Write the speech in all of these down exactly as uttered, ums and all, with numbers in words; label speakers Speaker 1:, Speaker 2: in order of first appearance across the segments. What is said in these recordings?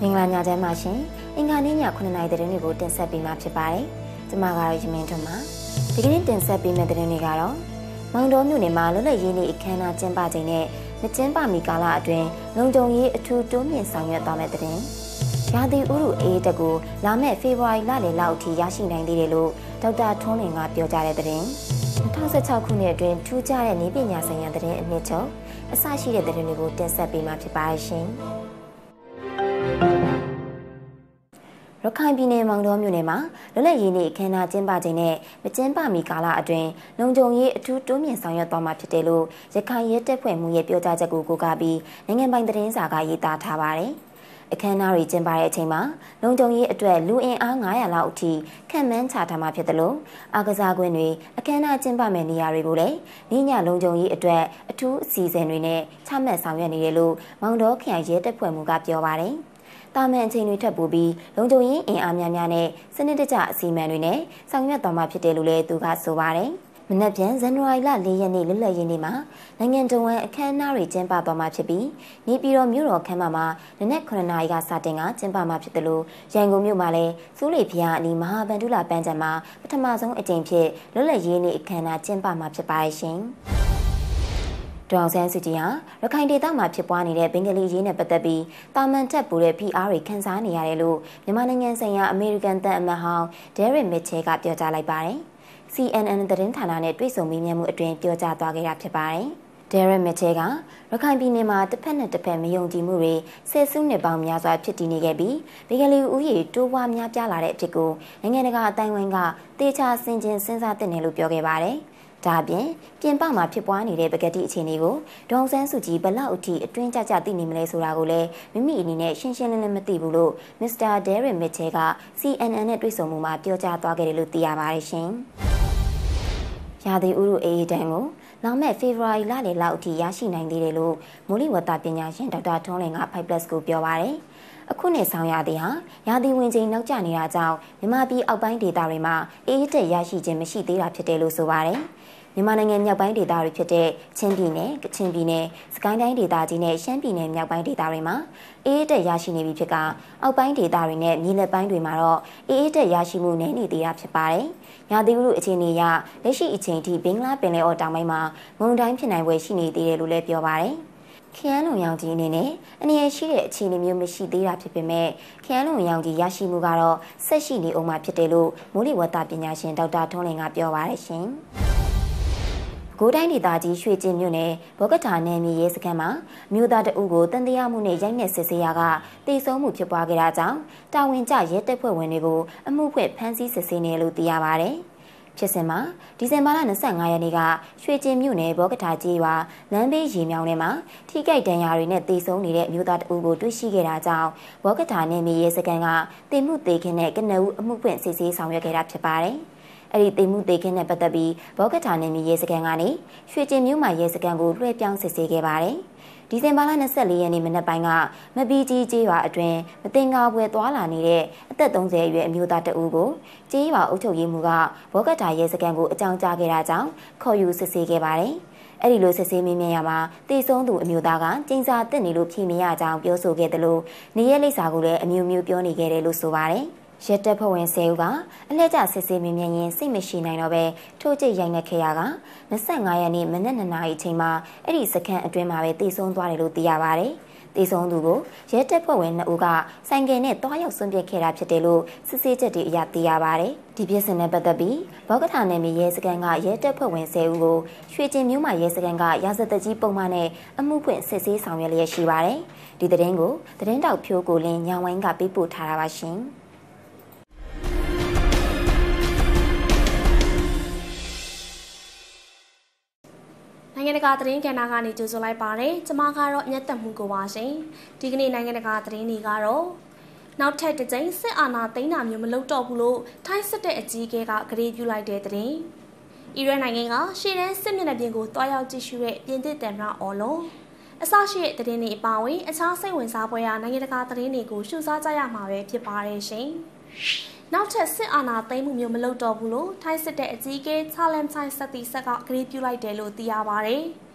Speaker 1: င်္ဂလာညချမ်းပါရှင်။အင်္ဂါနေ့ညခုနှစ်နာရီသတင်းတွေကိုတင်ဆက်ပေးမှာဖြစ်ပါတယ်။ကျွန်မကတော့ရမင်းထွန်းပါ။ဒီကနေ့တင်ဆက်ပေးမယ့်သတင်းတွေကတော့မောင်တော်မြို့နယ်မှာလွတ်လပ်ရေးနေ့အခမ်းအနားကျင်းပချိန်နဲ့မကျင်းပမီကာလအတွင်းလုံခြုံရေးအထူးတိုးမြင့်ဆောင်ရွက်သွားမယ့်သတင်း။ရာသီဥတုအေးတက်ကိုလာမယ့်ဖေဖော်ဝါရီလလယ်လောက်အထိရရှိနိုင်သေးတယ်လို့ဒေါက်တာထွန်းလင်ကပြောကြားတဲ့သတင်း။၂၀၁၆ခုနှစ်အတွင်းထူးခြားတဲ့နည်းပညာဆိုင်ရာသတင်းအနှစ်ချုပ်အစရှိတဲ့သတင်းတွေကိုတင်ဆက်ပေးမှာဖြစ်ပါတယ်ရှင်။ရခိုင်ပြည်နယ်မောင်တော်မြို့နယ်မှာလွတ်လပ်ရေးနေ့အခမ်းအနားကျင်းပချိန်နဲ့မကျင်းပမီကာလအတွင်းလုံခြုံရေးအထူးတိုးမြင့်ဆောင်ရွက်သွားမှာဖြစ်တယ်လို့ရခိုင်ရဲတပ်ဖွဲ့မှူးရဲ့ပြောကြားချက်ကိုကိုးကားပြီးနိုင်ငံပိုင်သတင်းစာကရေးသားထားပါတယ်။အခမ်းအနားတွေကျင်းပတဲ့အချိန်မှာလုံခြုံရေးအတွက်လူအင်အား၅၀၀လောက်အထိခံမှန်းချထားမှာဖြစ်တယ်လို့အားကစားကွင်းတွေအခမ်းအနားကျင်းပမယ့်နေရာတွေကိုလည်းနေ့ညလုံခြုံရေးအတွက်အထူးအစီအစဉ်တွေနဲ့ချမှတ်ဆောင်ရွက်နေတယ်လို့မောင်တော်ခရိုင်ရဲတပ်ဖွဲ့မှူးကပြောပါတယ်။တာမန်အချိန်တွေထပ်ပို့ပြီးလုံခြုံရေးအင်အားများများနဲ့စနစ်တကျအစီအမံတွေနဲ့ဆောင်ရွက်သွားမှာဖြစ်တယ်လို့လည်းသူကဆိုပါတယ်။မနက်ဖြန်ဇန်နဝါရီလ၄ရက်နေ့လွတ်လပ်ရေးနေ့မှာနိုင်ငံတော်ဝန်အခမ်းအနားတွေကျင်းပသွားမှာဖြစ်ပြီးနေပြည်တော်မြို့တော်ခန်းမမှာနနက်ခုနှစ်နာရီကစတင်ကကျင်းပမှာဖြစ်တယ်လို့ရန်ကုန်မြို့မှာလည်းစူးလေဖျားအနီးမဟာဗန္ဓုလပန်းခြံမှာပထမဆုံးအကြိမ်ဖြစ်လွတ်လပ်ရေးနေ့အခမ်းအနားကျင်းပမှာဖြစ်ပါရဲ့ရှင်။ဒေါအောင်ဆန်းစုကြည်ဟာရခိုင်ဒေသမှာဖြစ်ပွားနေတဲ့ဘင်္ဂလီရေးနဲ့ပတ်သက်ပြီးတာမန်ထက်ပိုတဲ့ဖိအားတွေခံစားနေရတယ်လို့မြန်မာနိုင်ငံဆိုင်ရာအမေရိကန်သံအမတ်ဟောင်းဒဲရစ်မစ်ချဲကပြောကြားလိုက်ပါတယ်။ C N N သတင်းဌာနနဲ့တွေ့ဆုံမေးမြန်းမှုအတွင်းပြောကြားသွားခဲ့တာဖြစ်ပါတယ်။ဒဲရစ်မစ်ချဲကရခိုင်ပြည်နယ်မှာတစ်ဖက်နဲ့တစ်ဖက်မယုံကြည်မှုတွေဆယ်စုနှစ်ပေါင်းများစွာဖြစ်တည်နေခဲ့ပြီးဘင်္ဂလီဦးရေတိုးပွားများပြားလာတဲ့အဖြစ်ကိုနိုင်ငံတကာအတိုင်းအဝိုင်းကတေချာဆင်ခြင်စဉ်းစားသင့်တယ်လို့ပြောခဲ့ပါတယ်။ဒါအပြင်ပြင်ပမှာဖြစ်ပွားနေတဲ့ပကတိအခြေအနေကိုဒေါအောင်ဆန်းစုကြည်ဘလောက်အထိအတွင်းကျကျသိနေမလဲဆိုတာကိုလည်းမိမိအနေနဲ့ရှင်းရှင်းလင်းလင်းမသိဘူးလို့မစ္စတာဒဲရစ်မစ်ချဲက C N N နဲ့တွေ့ဆုံမှုမှာပြောကြားသွားခဲ့တယ်လို့သိရပါတယ်ရှင်။ရာသီဥတုအေးတန်းကိုလာမယ့်ဖေဖော်ဝါရီလလယ်လောက်အထိရရှိနိုင်သေးတယ်လို့မိုးလေဝသပညာရှင်ဒေါက်တာထွန်းလင်က five plus ကိုပြောပါတယ်။အခုနှစ်ဆောင်ရသည်ဟာရာသီဝင်ချိန်နောက်ကျနေတာကြောင့်မြန်မာပြည်အောက်ပိုင်းဒေသတွေမှာအေးတက်ရရှိခြင်းမရှိသေးတာဖြစ်တယ်လို့ဆိုပါတယ်။မြန်မာနိုင်ငံမြောက်ပိုင်းဒေသတွေဖြစ်တဲ့ချင်းပြည်နယ်၊ကချင်ပြည်နယ်၊စကိုင်းတိုင်းဒေသကြီးနဲ့ရှမ်းပြည်နယ်မြောက်ပိုင်းဒေသတွေမှာအေးတက်ရရှိနေပြီဖြစ်ကအောက်ပိုင်းဒေသတွေနဲ့မြေလက်ပိုင်းတွေမှာတော့အေးတက်ရရှိမှုနည်းနေသေးတာဖြစ်ပါတယ်။ရာသီဥတုအခြေအနေအရလက်ရှိအချိန်ထိဘင်္ဂလားပင်လယ်အော်တောင်ပိုင်းမှာမုန်တိုင်းဖြစ်နိုင်ွယ်ရှိနေသေးတယ်လို့လည်းပြောပါတယ်။ခရမ်းလုံရောင်ကြီးအနေနဲ့အနေရရှိတဲ့အခြေအနေမျိုးမရှိသေးတာဖြစ်ပေမဲ့ခရမ်းလုံရောင်ကြီးရရှိမှုကတော့ဆက်ရှိနေအောင်မှာဖြစ်တယ်လို့မိုးလေဝသပညာရှင်ဒေါက်တာထွန်းလင်ကပြောပါတယ်ရှင်။ကိုတိုင်းဒေသကြီးရွှေကျင်မြို့နယ်ဘောကထာနယ်မြေရဲစခန်းမှာမြို့သားတအုပ်ကိုတန်တရားမှုနဲ့ရိုက်နှက်စစ်ဆေးရာကတေဆုံးမှုဖြစ်ပွားခဲ့တာကြောင့်တာဝန်ကျရဲတပ်ဖွဲ့ဝင်တွေကိုအမှုဖွင့်ဖမ်းဆီးစစ်ဆေးနေလို့သိရပါတယ်။ဖြစ်စဉ်မှာဒီဇင်ဘာလ၂၅ရက်နေ့ကရွှေကျင်မြို့နယ်ဘောကထာကြီးရွာလမ်းဘေးရေမြောင်းထဲမှာထိကြိုက်ဒဏ်ရာတွေနဲ့တေဆုံးနေတဲ့မြို့သားတအုပ်ကိုတွေ့ရှိခဲ့တာကြောင့်ဘောကထာနယ်မြေရဲစခန်းကတင်မှုတေခင်းနဲ့ကနဦးအမှုဖွင့်စစ်ဆေးဆောင်ရွက်ခဲ့တာဖြစ်ပါတယ်။အဲ့ဒီတိမ်မှုတေခင်းနဲ့ပတ်သက်ပြီးဘောကထာနယ်မြေရဲစခန်းကနေရွှေကျင်မြို့မှာရဲစခန်းကိုလွှဲပြောင်းစစ်ဆေးခဲ့ပါတယ်။ဒီဇင်ဘာလ၂၄ရက်နေ့မနက်ပိုင်းကမပီကြီးကျေးရွာအတွင်းမတင်ကားပွဲသွားလာနေတဲ့အသက်၃၀အရွယ်အမျိုးသားတဦးကိုကျေးရွာအုပ်ချုပ်ရေးမှူးကဘောကထာရဲစခန်းကိုအကြောင်းကြားခဲ့တာကြောင့်ခေါ်ယူစစ်ဆေးခဲ့ပါတယ်။အဲ့ဒီလိုစစ်ဆေးမေးမြန်းရမှာတေဆုံးသူအမျိုးသားကကျင်းစာတက်နေလို့ဖြေမရကြောင်းပြောဆိုခဲ့တယ်လို့နေရဲလိပ်စာကိုလည်းအမျိုးမျိုးပြောနေခဲ့တယ်လို့ဆိုပါတယ်။ရဲတပ်ဖွဲ့ဝင်ဆယ်ဦးကအလှည့်ကျစစ်ဆေးမြင်မြင်ရင်စိတ်မရှိနိုင်တော့ပဲထိုးကျိတ်ရိုက်နှက်ခဲ့ရက၂၅ရက်နေ့မနက်၂နာရီအချိန်မှာအဲ့ဒီစခန်းအတွင်းမှာပဲတေဆုံးသွားတယ်လို့သိရပါတယ်။တေဆုံးသူကိုရဲတပ်ဖွဲ့ဝင်နှစ်ဦးကဆိုင်ကယ်နဲ့တွားရောက်ဆွန့်ပစ်ခဲ့တာဖြစ်တယ်လို့စစ်ဆေးချက်တွေအရသိရပါတယ်။ဒီဖြစ်စဉ်နဲ့ပတ်သက်ပြီးဘောကထာနယ်မြေရဲစခန်းကရဲတပ်ဖွဲ့ဝင်ဆယ်ဦးကိုရွှေကျင်မြို့မှာရဲစခန်းကရာဇသက်ကြီးပုံမှန်နဲ့အမှုဖွင့်စစ်ဆေးဆောင်ရွက်လျက်ရှိပါတယ်။ဒီသတင်းကိုသတင်းတောက်ဖြိုးကိုလင်းညောင်ဝိုင်းကပေးပို့ထားတာပါရှင်။
Speaker 2: နိုင်ငံတကာသတင်းကဏ္ဍကနေကြိုဆိုလိုက်ပါတယ်။ကျွန်မကတော့မျက်သက်မှုကိုပါရှင်။ဒီကနေ့နိုင်ငံတကာသတင်းတွေကတော့နောက်ထပ်တစ်ကြိမ်စစ်အာဏာသိမ်းတာမျိုးမလုပ်တော့ဘူးလို့ထိုင်းစစ်တဲ့အကြီးအကဲကကြေညာပြုလိုက်တဲ့သတင်း။အီရန်နိုင်ငံကရှေ့တန်းစစ်မျက်နှာပြင်ကိုတွားရောက်ကြည့်ရှုတဲ့ပြင်သစ်သမ္မတအော်လွန်အစရှိတဲ့သတင်းတွေအပါအဝင်အခြားစိတ်ဝင်စားဖွယ်ရာနိုင်ငံတကာသတင်းတွေကိုရှုစားကြရမှာပဲဖြစ်ပါတယ်ရှင်။နောက်ထပ်စစ်အာဏာသိမ်းမှုမျိုးမလုပ်တော့ဘူးလို့ထိုင်းစစ်တဲ့အကြီးအကဲချာလမ်ချိုင်စတီဆက်ကကြေညာပြုလိုက်တယ်လို့သိရပါတယ်။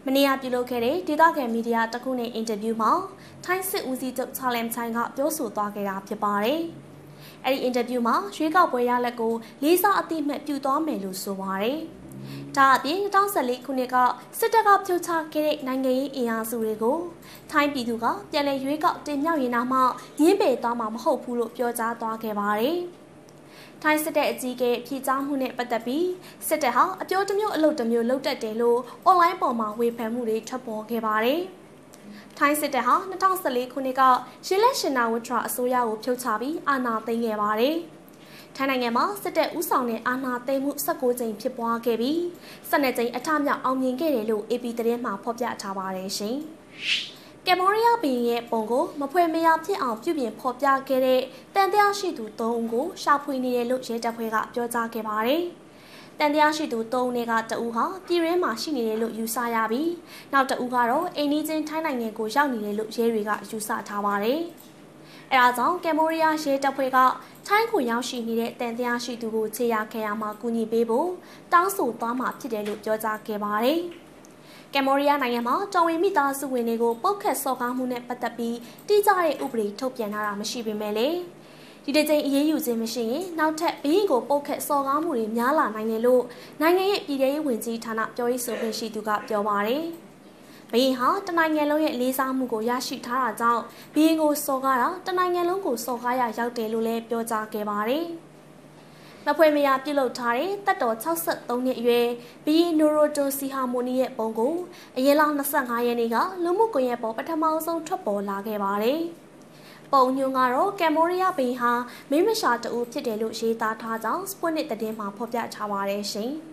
Speaker 2: မနေ့ကပြုလုပ်ခဲ့တဲ့ဒေသခံမီဒီယာတစ်ခုနဲ့အင်တာဗျူးမှာထိုင်းစစ်ဦးစီးချုပ်ချာလမ်ချိုင်ကပြောဆိုသွားခဲ့တာဖြစ်ပါတယ်။အဲ့ဒီအင်တာဗျူးမှာရွေးကောက်ပွဲရလဒ်ကိုလေးစားအသိမှတ်ပြုသွားမယ်လို့ဆိုပါတယ်။ဒါအပြင်၂၀၁၄ခုနှစ်ကစစ်တပ်ကဖြုတ်ချခဲ့တဲ့နိုင်ငံရေးအင်အားစုတွေကိုထိုင်းပြည်သူကပြန်လည်ရွေးကောက်တင်မြှောက်ရင်တော့မှညှင်းပယ်သွားမှာမဟုတ်ဘူးလို့ပြောကြားသွားခဲ့ပါတယ်။ထိုင်းစစ်တပ်အကြီးအကဲဖြေကြားမှုနဲ့ပတ်သက်ပြီးစစ်တပ်ဟာအပြောတစ်မျိုးအလုပ်တစ်မျိုးလုပ်တတ်တယ်လို့အွန်လိုင်းပေါ်မှာဝေဖန်မှုတွေထွက်ပေါ်ခဲ့ပါတယ်။ထိုင်းစစ်တပ်ဟာ၂၀၁၄ခုနှစ်ကရှီလက်ရှင်နာဝထရာအစိုးရကိုဖြုတ်ချပြီးအာဏာသိမ်းခဲ့ပါတယ်။ထိုင်းနိုင်ငံမှာစစ်တပ်ဦးဆောင်တဲ့အာဏာသိမ်းမှု၁၉ကြိမ်ဖြစ်ပွားခဲ့ပြီး၁၂ကြိမ်အထမြောက်အောင်မြင်ခဲ့တယ်လို့ အေပီ သတင်းမှာဖော်ပြထားပါတယ်ရှင်။ကမ်ဘောဒီးယားဘီရဲ့ပုံကိုမဖွယ်မရဖြစ်အောင်ပြုပြင်ဖော်ပြခဲ့တဲ့တန်တရားရှိသူ၃ဦးကိုရှာဖွေနေတယ်လို့ရဲတပ်ဖွဲ့ကပြောကြားခဲ့ပါတယ်။တန်တရားရှိသူ၃ဦးကတဦးဟာပြည်ရင်းမှာရှိနေတယ်လို့ယူဆရပြီးနောက်တဦးကတော့အိန္ဒိချင်းထိုင်းနိုင်ငံကိုရောက်နေတယ်လို့ရဲတွေကယူဆထားပါတယ်။အဲဒါကြောင့်ကမ်ဘောဒီးယားရဲတပ်ဖွဲ့ကထိုင်းကိုရောက်ရှိနေတဲ့တန်တရားရှိသူကိုခြေရခဲရမှာကူညီပေးဖို့တောင်းဆိုသွားမှာဖြစ်တယ်လို့ပြောကြားခဲ့ပါတယ်။ကမ်ဘောဒီးယားနိုင်ငံမှာတော်ဝင်မိသားစုဝင်တွေကိုပုတ်ခတ်စော်ကားမှုနဲ့ပတ်သက်ပြီးတိကျတဲ့ဥပဒေထုတ်ပြန်ထားတာမရှိပေမဲ့လေဒီတစ်ချိန်အရေးယူခြင်းမရှိရင်နောက်ထပ်ဘီရင်ကိုပုတ်ခတ်စော်ကားမှုတွေများလာနိုင်တယ်လို့နိုင်ငံရဲ့ပြည်ထရေးဝန်ကြီးဌာနပြောရေးဆိုခွင့်ရှိသူကပြောပါတယ်။ဘီရင်ဟာတနိုင်ငံလုံးရဲ့လေးစားမှုကိုရရှိထားတာကြောင့်ဘီရင်ကိုစော်ကားတာတနိုင်ငံလုံးကိုစော်ကားရရောက်တယ်လို့လည်းပြောကြားခဲ့ပါတယ်။မဖွေမရပြုတ်လုထားတဲ့တပ်တော်၆၃နှစ်အရွယ်ဘီယီနိုရိုတိုစီဟာမိုနီရဲ့ပုံကိုအရင်လ၂၅ရက်နေ့ကလူမှုကွန်ရက်ပေါ်ပထမဆုံးထွက်ပေါ်လာခဲ့ပါတယ်။ပုံညွှန်းကတော့ကမ်ဘောဒီးယားဘီဟာမိမရှာတူဖြစ်တယ်လို့ရေးသားထားကြောင်းစပွတ်နစ်သတင်းမှာဖော်ပြထားပါတယ်ရှင်။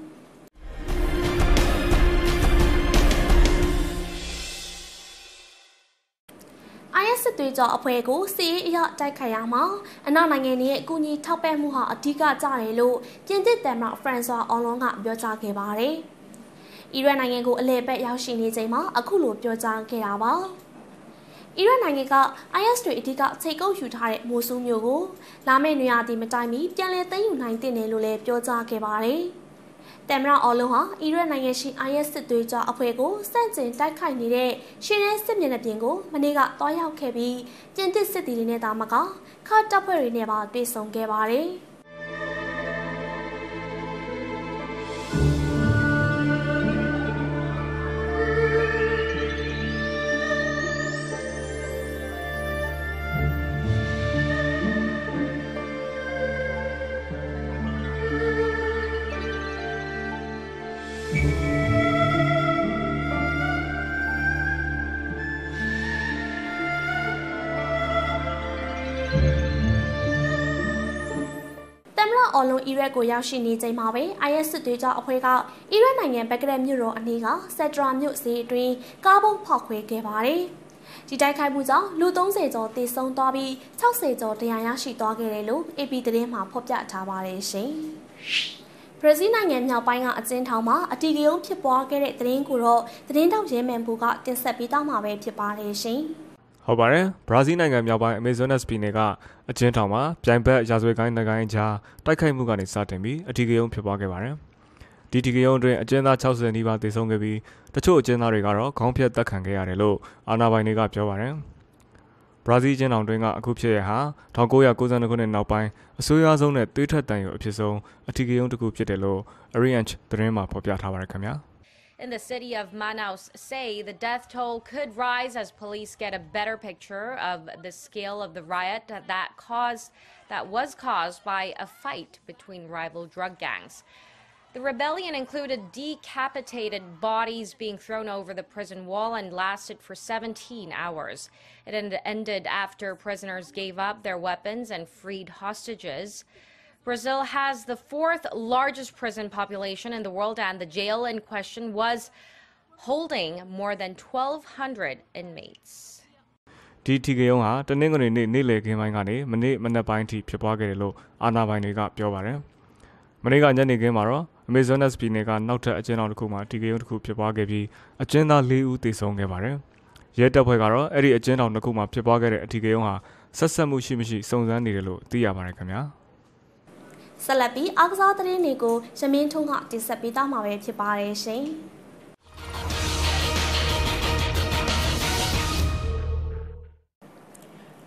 Speaker 2: အိုင်အက်စ် စစ်သွေးကြွအဖွဲ့ကိုစီးအေးအရတိုက်ခိုက်ရမှာအနောက်နိုင်ငံတွေရဲ့အကူအညီထောက်ပံ့မှုဟာအဓိကကျတယ်လို့ပြင်သစ်သမ္မတဖရန်ဆွာအော်လွန်ကပြောကြားခဲ့ပါတယ်။အီရတ်နိုင်ငံကိုအလဲပတ်ရောက်ရှိနေချိန်မှာအခုလိုပြောကြားခဲ့တာပါ။အီရတ်နိုင်ငံက အိုင်အက်စ် တွေအဓိကချိတ်ကုပ်ယူထားတဲ့မိုဆူးမြို့ကိုလာမယ့်နွေရာသီမတိုင်မီပြန်လည်သိမ်းယူနိုင်တဲ့လို့လည်းပြောကြားခဲ့ပါတယ်။သမ္မတအော်လွန်ဟာအီရတ်နိုင်ငံရှိ အိုင်အက်စ် စစ်သွေးကြွအဖွဲ့ကိုစန့်ကျင်တိုက်ခိုက်နေတဲ့ရှင်းရဲစစ်မျက်နှာပြင်ကိုမနေ့ကတွားရောက်ခဲ့ပြီးပြင်သစ်စစ်သည်တွေနဲ့တာမကခါတပ်ဖွဲ့တွေနဲ့ပါတွေ့ဆုံခဲ့ပါတယ်။အော်လွန်အီရတ်ကိုရောက်ရှိနေချိန်မှာပဲ အိုင်အက်စ် စစ်သွေးကြွအဖွဲ့ကအီရတ်နိုင်ငံဘက်ကရက်မြို့တော်အနီးကဆက်ဒရာမြို့ဈေးအတွင်းကားဘုတ်ဖောက်ခွဲခဲ့ပါတယ်။ဒီတိုက်ခိုက်မှုကြောင့်လူ၃၀ကျော်သေဆုံးသွားပြီး၆၀ကျော်ဒဏ်ရာရရှိသွားခဲ့တယ်လို့ အေပီ သတင်းမှာဖော်ပြထားပါတယ်ရှင်။ဘရာဇီးနိုင်ငံမြောက်ပိုင်းကအကျဉ်းထောင်မှာအတီးကယုံဖြစ်ပွားခဲ့တဲ့သတင်းကိုတော့သတင်းတောက်ရဲမှန်ဘူးကတင်ဆက်ပေးသွားမှာပဲဖြစ်ပါတယ်ရှင်။
Speaker 3: ဟုတ်ပါတယ်ဘရာဇီးနိုင်ငံမြောက်ပိုင်းအမေဇုန်နက်စ်ပြည်နယ်ကအကျဉ်းထောင်မှာပြိုင်ဘက်ရာဇဝတ်ကိုင်းနိုင်ငံကြားတိုက်ခိုက်မှုကနေစတင်ပြီးအထီးကယုံဖြစ်ပွားခဲ့ပါတယ်ဒီအထီးကယုံအတွင်းအကျဉ်းသား၆၀နီးပါးသေဆုံးခဲ့ပြီးတချို့အကျဉ်းသားတွေကတော့ခေါင်းဖြတ်သက်ခံခဲ့ရတယ်လို့အာဏာပိုင်တွေကပြောပါတယ်ဘရာဇီးအကျဉ်းထောင်တွင်းကအခုဖြစ်ရဟာ၁၉၉၂ခုနှစ်နောက်ပိုင်းအဆိုးရွားဆုံးနဲ့သွေးထွက်တန်ရုံအဖြစ်ဆုံးအထီးကယုံတစ်ခုဖြစ်တယ်လို့ Arianch သတင်းမှာဖော်ပြထားပါတယ်ခင်ဗျာ
Speaker 4: In the city of Manaus say the death toll could rise as police get a better picture of the scale of the riot that caused that was caused by a fight between rival drug gangs. The rebellion included decapitated bodies being thrown over the prison wall and lasted for seventeen hours. It ended after prisoners gave up their weapons and freed hostages. Brazil has the fourth largest prison population in the world, and the jail in question was holding more than twelve hundred inmates.
Speaker 3: ဒီထီကယုံဟာတနင်္ဂနွေနေ့နေ့လယ်ခင်းပိုင်းကနေမနေ့မနက်ပိုင်းထိဖြစ်ပွားခဲ့တယ်လို့အာဏာပိုင်တွေကပြောပါတယ်။မနေ့ကညနေခင်းမှာတော့အမေဇုန်နက်စ်ပြည်နယ်ကနောက်ထပ်အကျဉ်းထောင်တစ်ခုမှာထီကယုံတစ်ခုဖြစ်ပွားခဲ့ပြီးအကျဉ်းသား၄ဦးသေဆုံးခဲ့ပါတယ်။ရဲတပ်ဖွဲ့ကတော့အဲ့ဒီအကျဉ်းထောင်တစ်ခုမှာဖြစ်ပွားခဲ့တဲ့အထီကယုံဟာဆက်ဆက်မှုရှိမရှိစုံစမ်းနေတယ်လို့သိရပါတယ်ခင်ဗျာ။
Speaker 2: ဆက်လက်ပြီးအားကစားသတင်းတွေကိုရမင်းထုံးကတင်ဆက်ပေးသွားမှာပဲဖြစ်ပါတယ်ရှင်။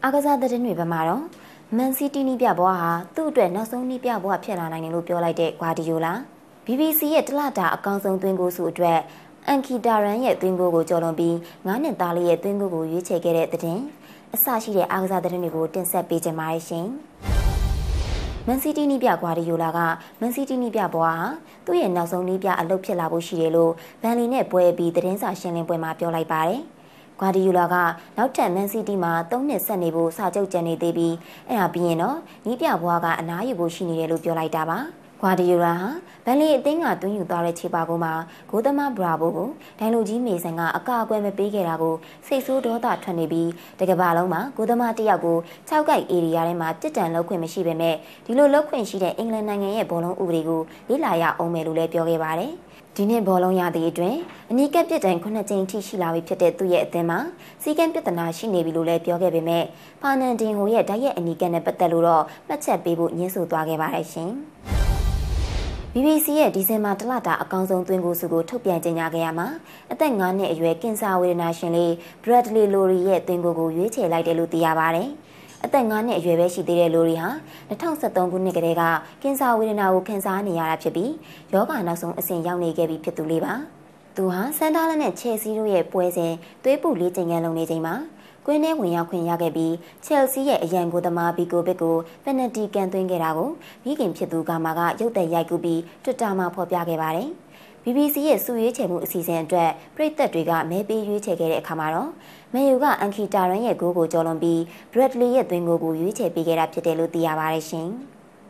Speaker 1: အားကစားသတင်းတွေဘက်မှာတော့မန်စီးတီးနီးပြဘွားဟာသူ့အတွက်နောက်ဆုံးနီးပြဘွားဖြစ်လာနိုင်တယ်လို့ပြောလိုက်တဲ့ဂွာဒီယိုလာ ဘီ ဘီ စီ ရဲ့တလတာအကောင်ဆုံးသွင်းကိုစုအတွက်အန်ကီတာရန်ရဲ့သွင်းကိုကိုကျော်လွန်ပြီးငါးနှစ်သားလေးရဲ့သွင်းကိုကိုရွေးချယ်ခဲ့တဲ့သတင်းအစရှိတဲ့အားကစားသတင်းတွေကိုတင်ဆက်ပေးကြပါရရှင်မန်စီးတီးနီးပြဂွာဒီယိုလာကမန်စီးတီးနီးပြဘွားဟာသူ့ရဲ့နောက်ဆုံးနီးပြအလုပ်ဖြစ်လာဖို့ရှိတယ်လို့ဗန်လီနဲ့ပွဲပြီးသတင်းစာရှင်းလင်းပွဲမှာပြောလိုက်ပါတယ်ဂွာဒီယိုလာကနောက်ထပ်မန်စီးတီးမှာသုံးနှစ်ဆက်နေဖို့စာချုပ်ကြံနေသေးပြီးအဲ့ဒါပြီးရင်တော့နီးပြဘွားကအနားယူဖို့ရှိနေတယ်လို့ပြောလိုက်တာပါဂွာဒီယိုလာဟာဗန်လီအသင်းကတွင်းယူသွားတဲ့ခြေပါကုန်းမှာဂိုးသမားဘရာဗိုကိုဒိုင်လိုကြီးမေဆန်ကအကာအကွယ်မပေးခဲ့တာကိုစိတ်ဆိုးဒေါသထွက်နေပြီးတကဘာလုံးမှာဂိုးသမားတစ်ယောက်ကိုခြောက်ကိုက်အေရီယာထဲမှာတစ်တန်လောက်ခွင့်မရှိပေမဲ့ဒီလိုလောက်ခွင့်ရှိတဲ့အင်္ဂလန်နိုင်ငံရဲ့ဘောလုံးဥပဒေကိုလေ့လာရအောင်မယ်လို့လည်းပြောခဲ့ပါတယ်ဒီနေ့ဘောလုံးရသည့်အတွင်းအနီးကပ်ပြစ်ဒဏ်ခုနှစ်ကြိမ်ထိရှိလာပြီဖြစ်တဲ့သူ့ရဲ့အသင်းမှာစီကံပြဿနာရှိနေပြီလို့လည်းပြောခဲ့ပေမဲ့ဖာနန်ဒင်ဟိုရဲ့ဓာတ်ရဲ့အနီးကပ်နဲ့ပတ်သက်လို့တော့မှတ်ချက်ပေးဖို့ညှင်းဆိုသွားခဲ့ပါတယ်ရှင်ဘီ ဘီ စီ ရဲ့ဒီဇင်ဘာတလတာအကောင်ဆုံးသွင်းကိုစုကိုထုတ်ပြန်ကြေညာခဲ့ရမှာအသက်ငါးနှစ်အရွယ်ကင်ဆာဝေဒနာရှင်လေးဘရက်ဒလီလိုရီရဲ့သွင်းကိုကိုရွေးချယ်လိုက်တယ်လို့သိရပါတယ်။အသက်ငါးနှစ်အရွယ်ပဲရှိသေးတဲ့လိုရီဟာ၂၀၁၃ခုနှစ်ကတည်းကကင်ဆာဝေဒနာကိုခံစားနေရတာဖြစ်ပြီးယောဂနောက်ဆုံးအဆင့်ရောက်နေခဲ့ပြီဖြစ်သူလေးပါ။သူဟာစန်ဒါလန်နဲ့ချယ်ဆီတို့ရဲ့ပွဲစဉ်သွေးပူလေးချိန်ကန်လုံးနေချိန်မှာကွင်းထဲဝင်ရောက်ခွင့်ရခဲ့ပြီးချယ်ဆီရဲ့အရန်ကိုသမားဘီကိုဘစ်ကိုပက်နတီကန်သွင်းခဲ့တာကိုမိခင်ဖြစ်သူကမာကရုပ်သက်ရိုက်ကူးပြီးတွစ်တာမှာဖော်ပြခဲ့ပါတယ်။ ဘီ ဘီ စီ ရဲ့စုရွေးချယ်မှုအစီအစဉ်အတွက်ပြည်သက်တွေကမဲပေးရွေးချယ်ခဲ့တဲ့အခါမှာတော့မန်ယူကအန်ခီတာရန်ရဲ့ဂိုးကိုကျော်လွန်ပြီးဘရက်ဒလီရဲ့သွင်းကိုကိုရွေးချယ်ပေးခဲ့တာဖြစ်တယ်လို့သိရပါတယ်ရှင်။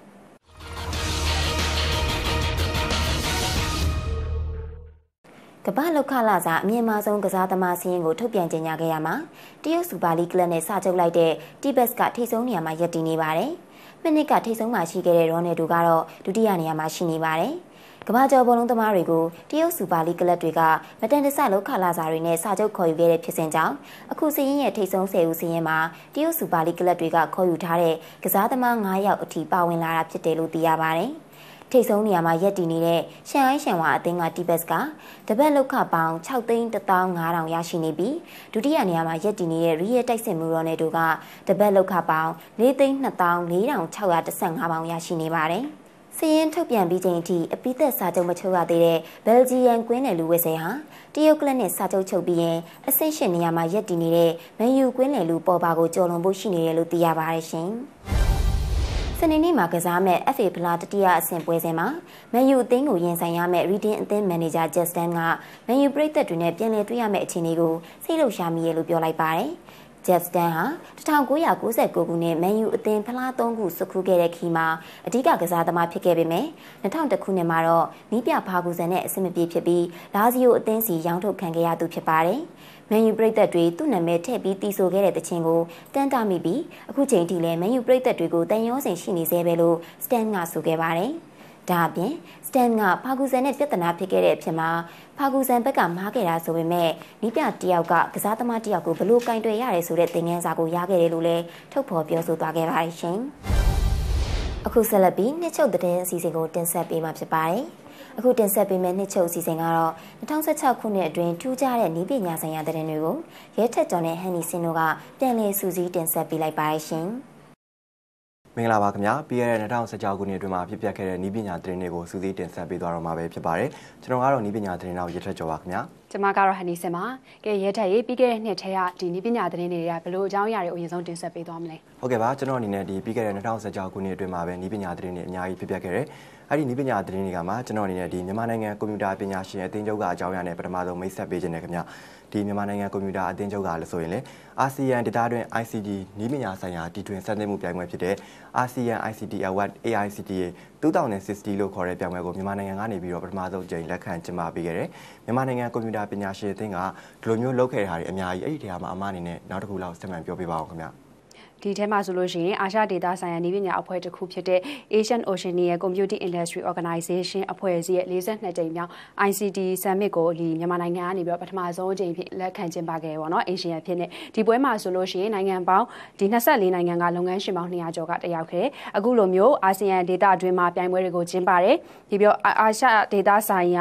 Speaker 1: ကမ္ဘာလောက်ခလာစာအမြင့်မားဆုံးကစားသမားစီးရင်ကိုထုတ်ပြန်ကြေညာခဲ့ရမှာတရုတ်စူပါလီကလပ်နဲ့စချုပ်လိုက်တဲ့တီဘတ်ကထိပ်ဆုံးနေရာမှာရပ်တည်နေပါတယ်။မိနစ်ကထိပ်ဆုံးမှာရှိခဲ့တဲ့ရောနယ်ဒိုကတော့ဒုတိယနေရာမှာရှိနေပါတယ်။ကမ္ဘာကျော်ဘောလုံးသမားတွေကိုတရုတ်စူပါလီကလပ်တွေကမတန်တဆလောက်ခလာစာတွေနဲ့စချုပ်ခေါ်ယူခဲ့တဲ့ဖြစ်စဉ်ကြောင့်အခုစီးရင်ရဲ့ထိပ်ဆုံးဆယ်ဦးစီးရင်မှာတရုတ်စူပါလီကလပ်တွေကခေါ်ယူထားတဲ့ကစားသမားငါးယောက်အထိပါဝင်လာတာဖြစ်တယ်လို့သိရပါတယ်။ထိပ်ဆုံးနေရာမှာရပ်တည်နေတဲ့ရှန်ဟိုင်းရှန်ဝါအသင်းကတီဘတ်ကတပတ်လောက်ခပေါင်း၆သိန်းတစ်သောင်းငါးထောင်ရရှိနေပြီးဒုတိယနေရာမှာရပ်တည်နေတဲ့ရီယယ်တိုက်စစ်မူရော်နယ်ဒိုကတပတ်လောက်ခပေါင်း၄သိန်းနှစ်သောင်း၄ထောင်၆ရာ၁၅ပေါင်ရရှိနေပါတယ်။စီးရင်ထုတ်ပြန်ပြီးချိန်အထိအပိသက်စာချုပ်မချုပ်ရသေးတဲ့ဘယ်လ်ဂျီယန်ကွင်းနယ်လူဝစ်စဲဟာတရုတ်ကလပ်နဲ့စာချုပ်ချုပ်ပြီးရင်အဆင့်ရှစ်နေရာမှာရပ်တည်နေတဲ့မန်ယူကွင်းနယ်လူပေါ်ပါကိုကျော်လွန်ဖို့ရှိနေတယ်လို့သိရပါတယ်ရှင်။စနေနေ့မှာကစားမဲ့ F A ဖလားတတိယအဆင့်ပွဲစဉ်မှာမန်ယူအသင်းကိုရင်ဆိုင်ရမဲ့ Reading အသင်းမန်နေဂျာ Justin ကမန်ယူပရိသတ်တွေနဲ့ပြန်လည်တွေ့ရမယ့်အခြေအနေကိုစိတ်လှုပ်ရှားမိရလို့ပြောလိုက်ပါတယ်။ Justin ဟာ၁၉၉၉ခုနှစ်မန်ယူအသင်းဖလားသုံးခုစုခူးခဲ့တဲ့ခီမှာအဓိကကစားသမားဖြစ်ခဲ့ပေမဲ့၂၀၀၁ခုနှစ်မှာတော့နီးပြဖာဂူဆန်နဲ့အဆင်မပြေဖြစ်ပြီးလာဇီယိုအသင်းစီရောင်းထုတ်ခံခဲ့ရသူဖြစ်ပါတယ်။မန်ယူပရိသတ်တွေသူ့နာမည်ထည့်ပြီးတီးဆိုခဲ့တဲ့တခြင်းကိုတန်းတာမိပြီးအခုချိန်ထိလည်းမန်ယူပရိသတ်တွေကိုတန်ရောစင်ရှိနေသေးပဲလို့စတန်ကဆိုခဲ့ပါတယ်။ဒါအပြင်စတန်ကဖာဂူဆန်နဲ့ပြဿနာဖြစ်ခဲ့တဲ့အဖြစ်မှာဖာဂူဆန်ဘက်ကမားခဲ့တာဆိုပေမဲ့နီးပြတယောက်ကကစားသမားတယောက်ကိုဘလို့ကင်တွယ်ရတယ်ဆိုတဲ့သင်ခန်းစာကိုရခဲ့တယ်လို့လည်းထုတ်ဖော်ပြောဆိုသွားခဲ့ပါတယ်ရှင်။အခုဆက်လက်ပြီးနှစ်ချုပ်သတင်းအစီအစဉ်ကိုတင်ဆက်ပေးမှာဖြစ်ပါတယ်။အခုတင်ဆက်ပေးမယ့်နှစ်ချုပ်အစီအစဉ်ကတော့၂၀၁၆ခုနှစ်အတွင်းထူးခြားတဲ့နည်းပညာဆိုင်ရာသတင်းတွေကိုရဲထက်ကျော်နဲ့ဟန်နီစင်တို့ကပြန်လည်စူးစီးတင်ဆက်ပေးလိုက်ပါရရှင်
Speaker 5: ။မင်္ဂလာပါခင်ဗျာ။ပြီးခဲ့တဲ့၂၀၁၆ခုနှစ်အတွင်းမှာဖြစ်ပျက်ခဲ့တဲ့နည်းပညာသတင်းတွေကိုစူးစီးတင်ဆက်ပေးသွားတော့မှာပဲဖြစ်ပါတယ်။ကျွန်တော်ကတော့နည်းပညာသတင်းတော်ရဲထက်ကျော်ပါခင်ဗျာ
Speaker 6: ။ကျွန်မကတော့ဟန်နီစင်ပါ။ကဲရဲထက်ရေးပြီးခဲ့တဲ့နှစ်ထဲကဒီနည်းပညာသတင်းတွေကဘယ်လိုအကြောင်းအရာတွေအရင်ဆုံးတင်ဆက်ပေးသွားမလဲ
Speaker 5: ။ဟုတ်ကဲ့ပါကျွန်တော်အနေနဲ့ဒီပြီးခဲ့တဲ့၂၀၁၆ခုနှစ်အတွင်းမှာပဲနည်းပညာသတင်းတွေအများကြီးဖြစ်ပျက်ခဲ့တယ်။အဲ့ဒီနည်းပညာသတင်းတွေကမှကျွန်တော်အနေနဲ့ဒီမြန်မာနိုင်ငံကွန်ပျူတာပညာရှင်အသင်းချုပ်ကအကြောင်းအရာနဲ့ပထမဆုံးမိတ်ဆက်ပေးခြင်းနဲ့ခင်ဗျဒီမြန်မာနိုင်ငံကွန်ပျူတာအသင်းချုပ်ကလည်းဆိုရင်လေအာဆီယံဒေသတွင်း I C T နည်းပညာဆိုင်ရာတီထွင်စတင်မှုပြိုင်ပွဲဖြစ်တဲ့ အာဆီယံ I C T Award A I C T A ၂၀၆၀လို့ခေါ်တဲ့ပြိုင်ပွဲကိုမြန်မာနိုင်ငံကနေပြီးတော့ပထမဆုံးကြိမ်လက်ခံကျင်းပပေးခဲ့တယ်မြန်မာနိုင်ငံကွန်ပျူတာပညာရှင်အသင်းကဒီလိုမျိုးလုပ်ခဲ့တဲ့ဟာတွေအများကြီးအဲ့ဒီတရားမှာအမအနေနဲ့နောက်တစ်ခုလောက်စတင်မှန်ပြောပြပါအောင်ခင်ဗျ
Speaker 6: ဒီထဲမှာဆိုလို့ရှိရင်အာရှဒေသဆိုင်ရာနည်းပညာအဖွဲ့တစ်ခုဖြစ်တဲ့ Asian Oceania Computing Industry Organization အဖွဲ့အစည်းရဲ့၄၂ကြိမ်မြောက် I C T Summit ကိုဒီမြန်မာနိုင်ငံကနေပြီးတော့ပထမဆုံးအကြိမ်ဖြစ်လက်ခံကျင်းပခဲ့ရပါတော့။ Asian ဖြစ်နေဒီပွဲမှာဆိုလို့ရှိရင်နိုင်ငံပေါင်းဒီ၂၄နိုင်ငံကလုပ်ငန်းရှင်ပေါင်း၂၀၀ကျော်ကတက်ရောက်ခဲ့။အခုလိုမျိုးအာဆီယံဒေသအတွင်းမှာပြိုင်ပွဲတွေကိုကျင်းပတယ်။ဒီပြောအာရှဒေသဆိုင်ရာ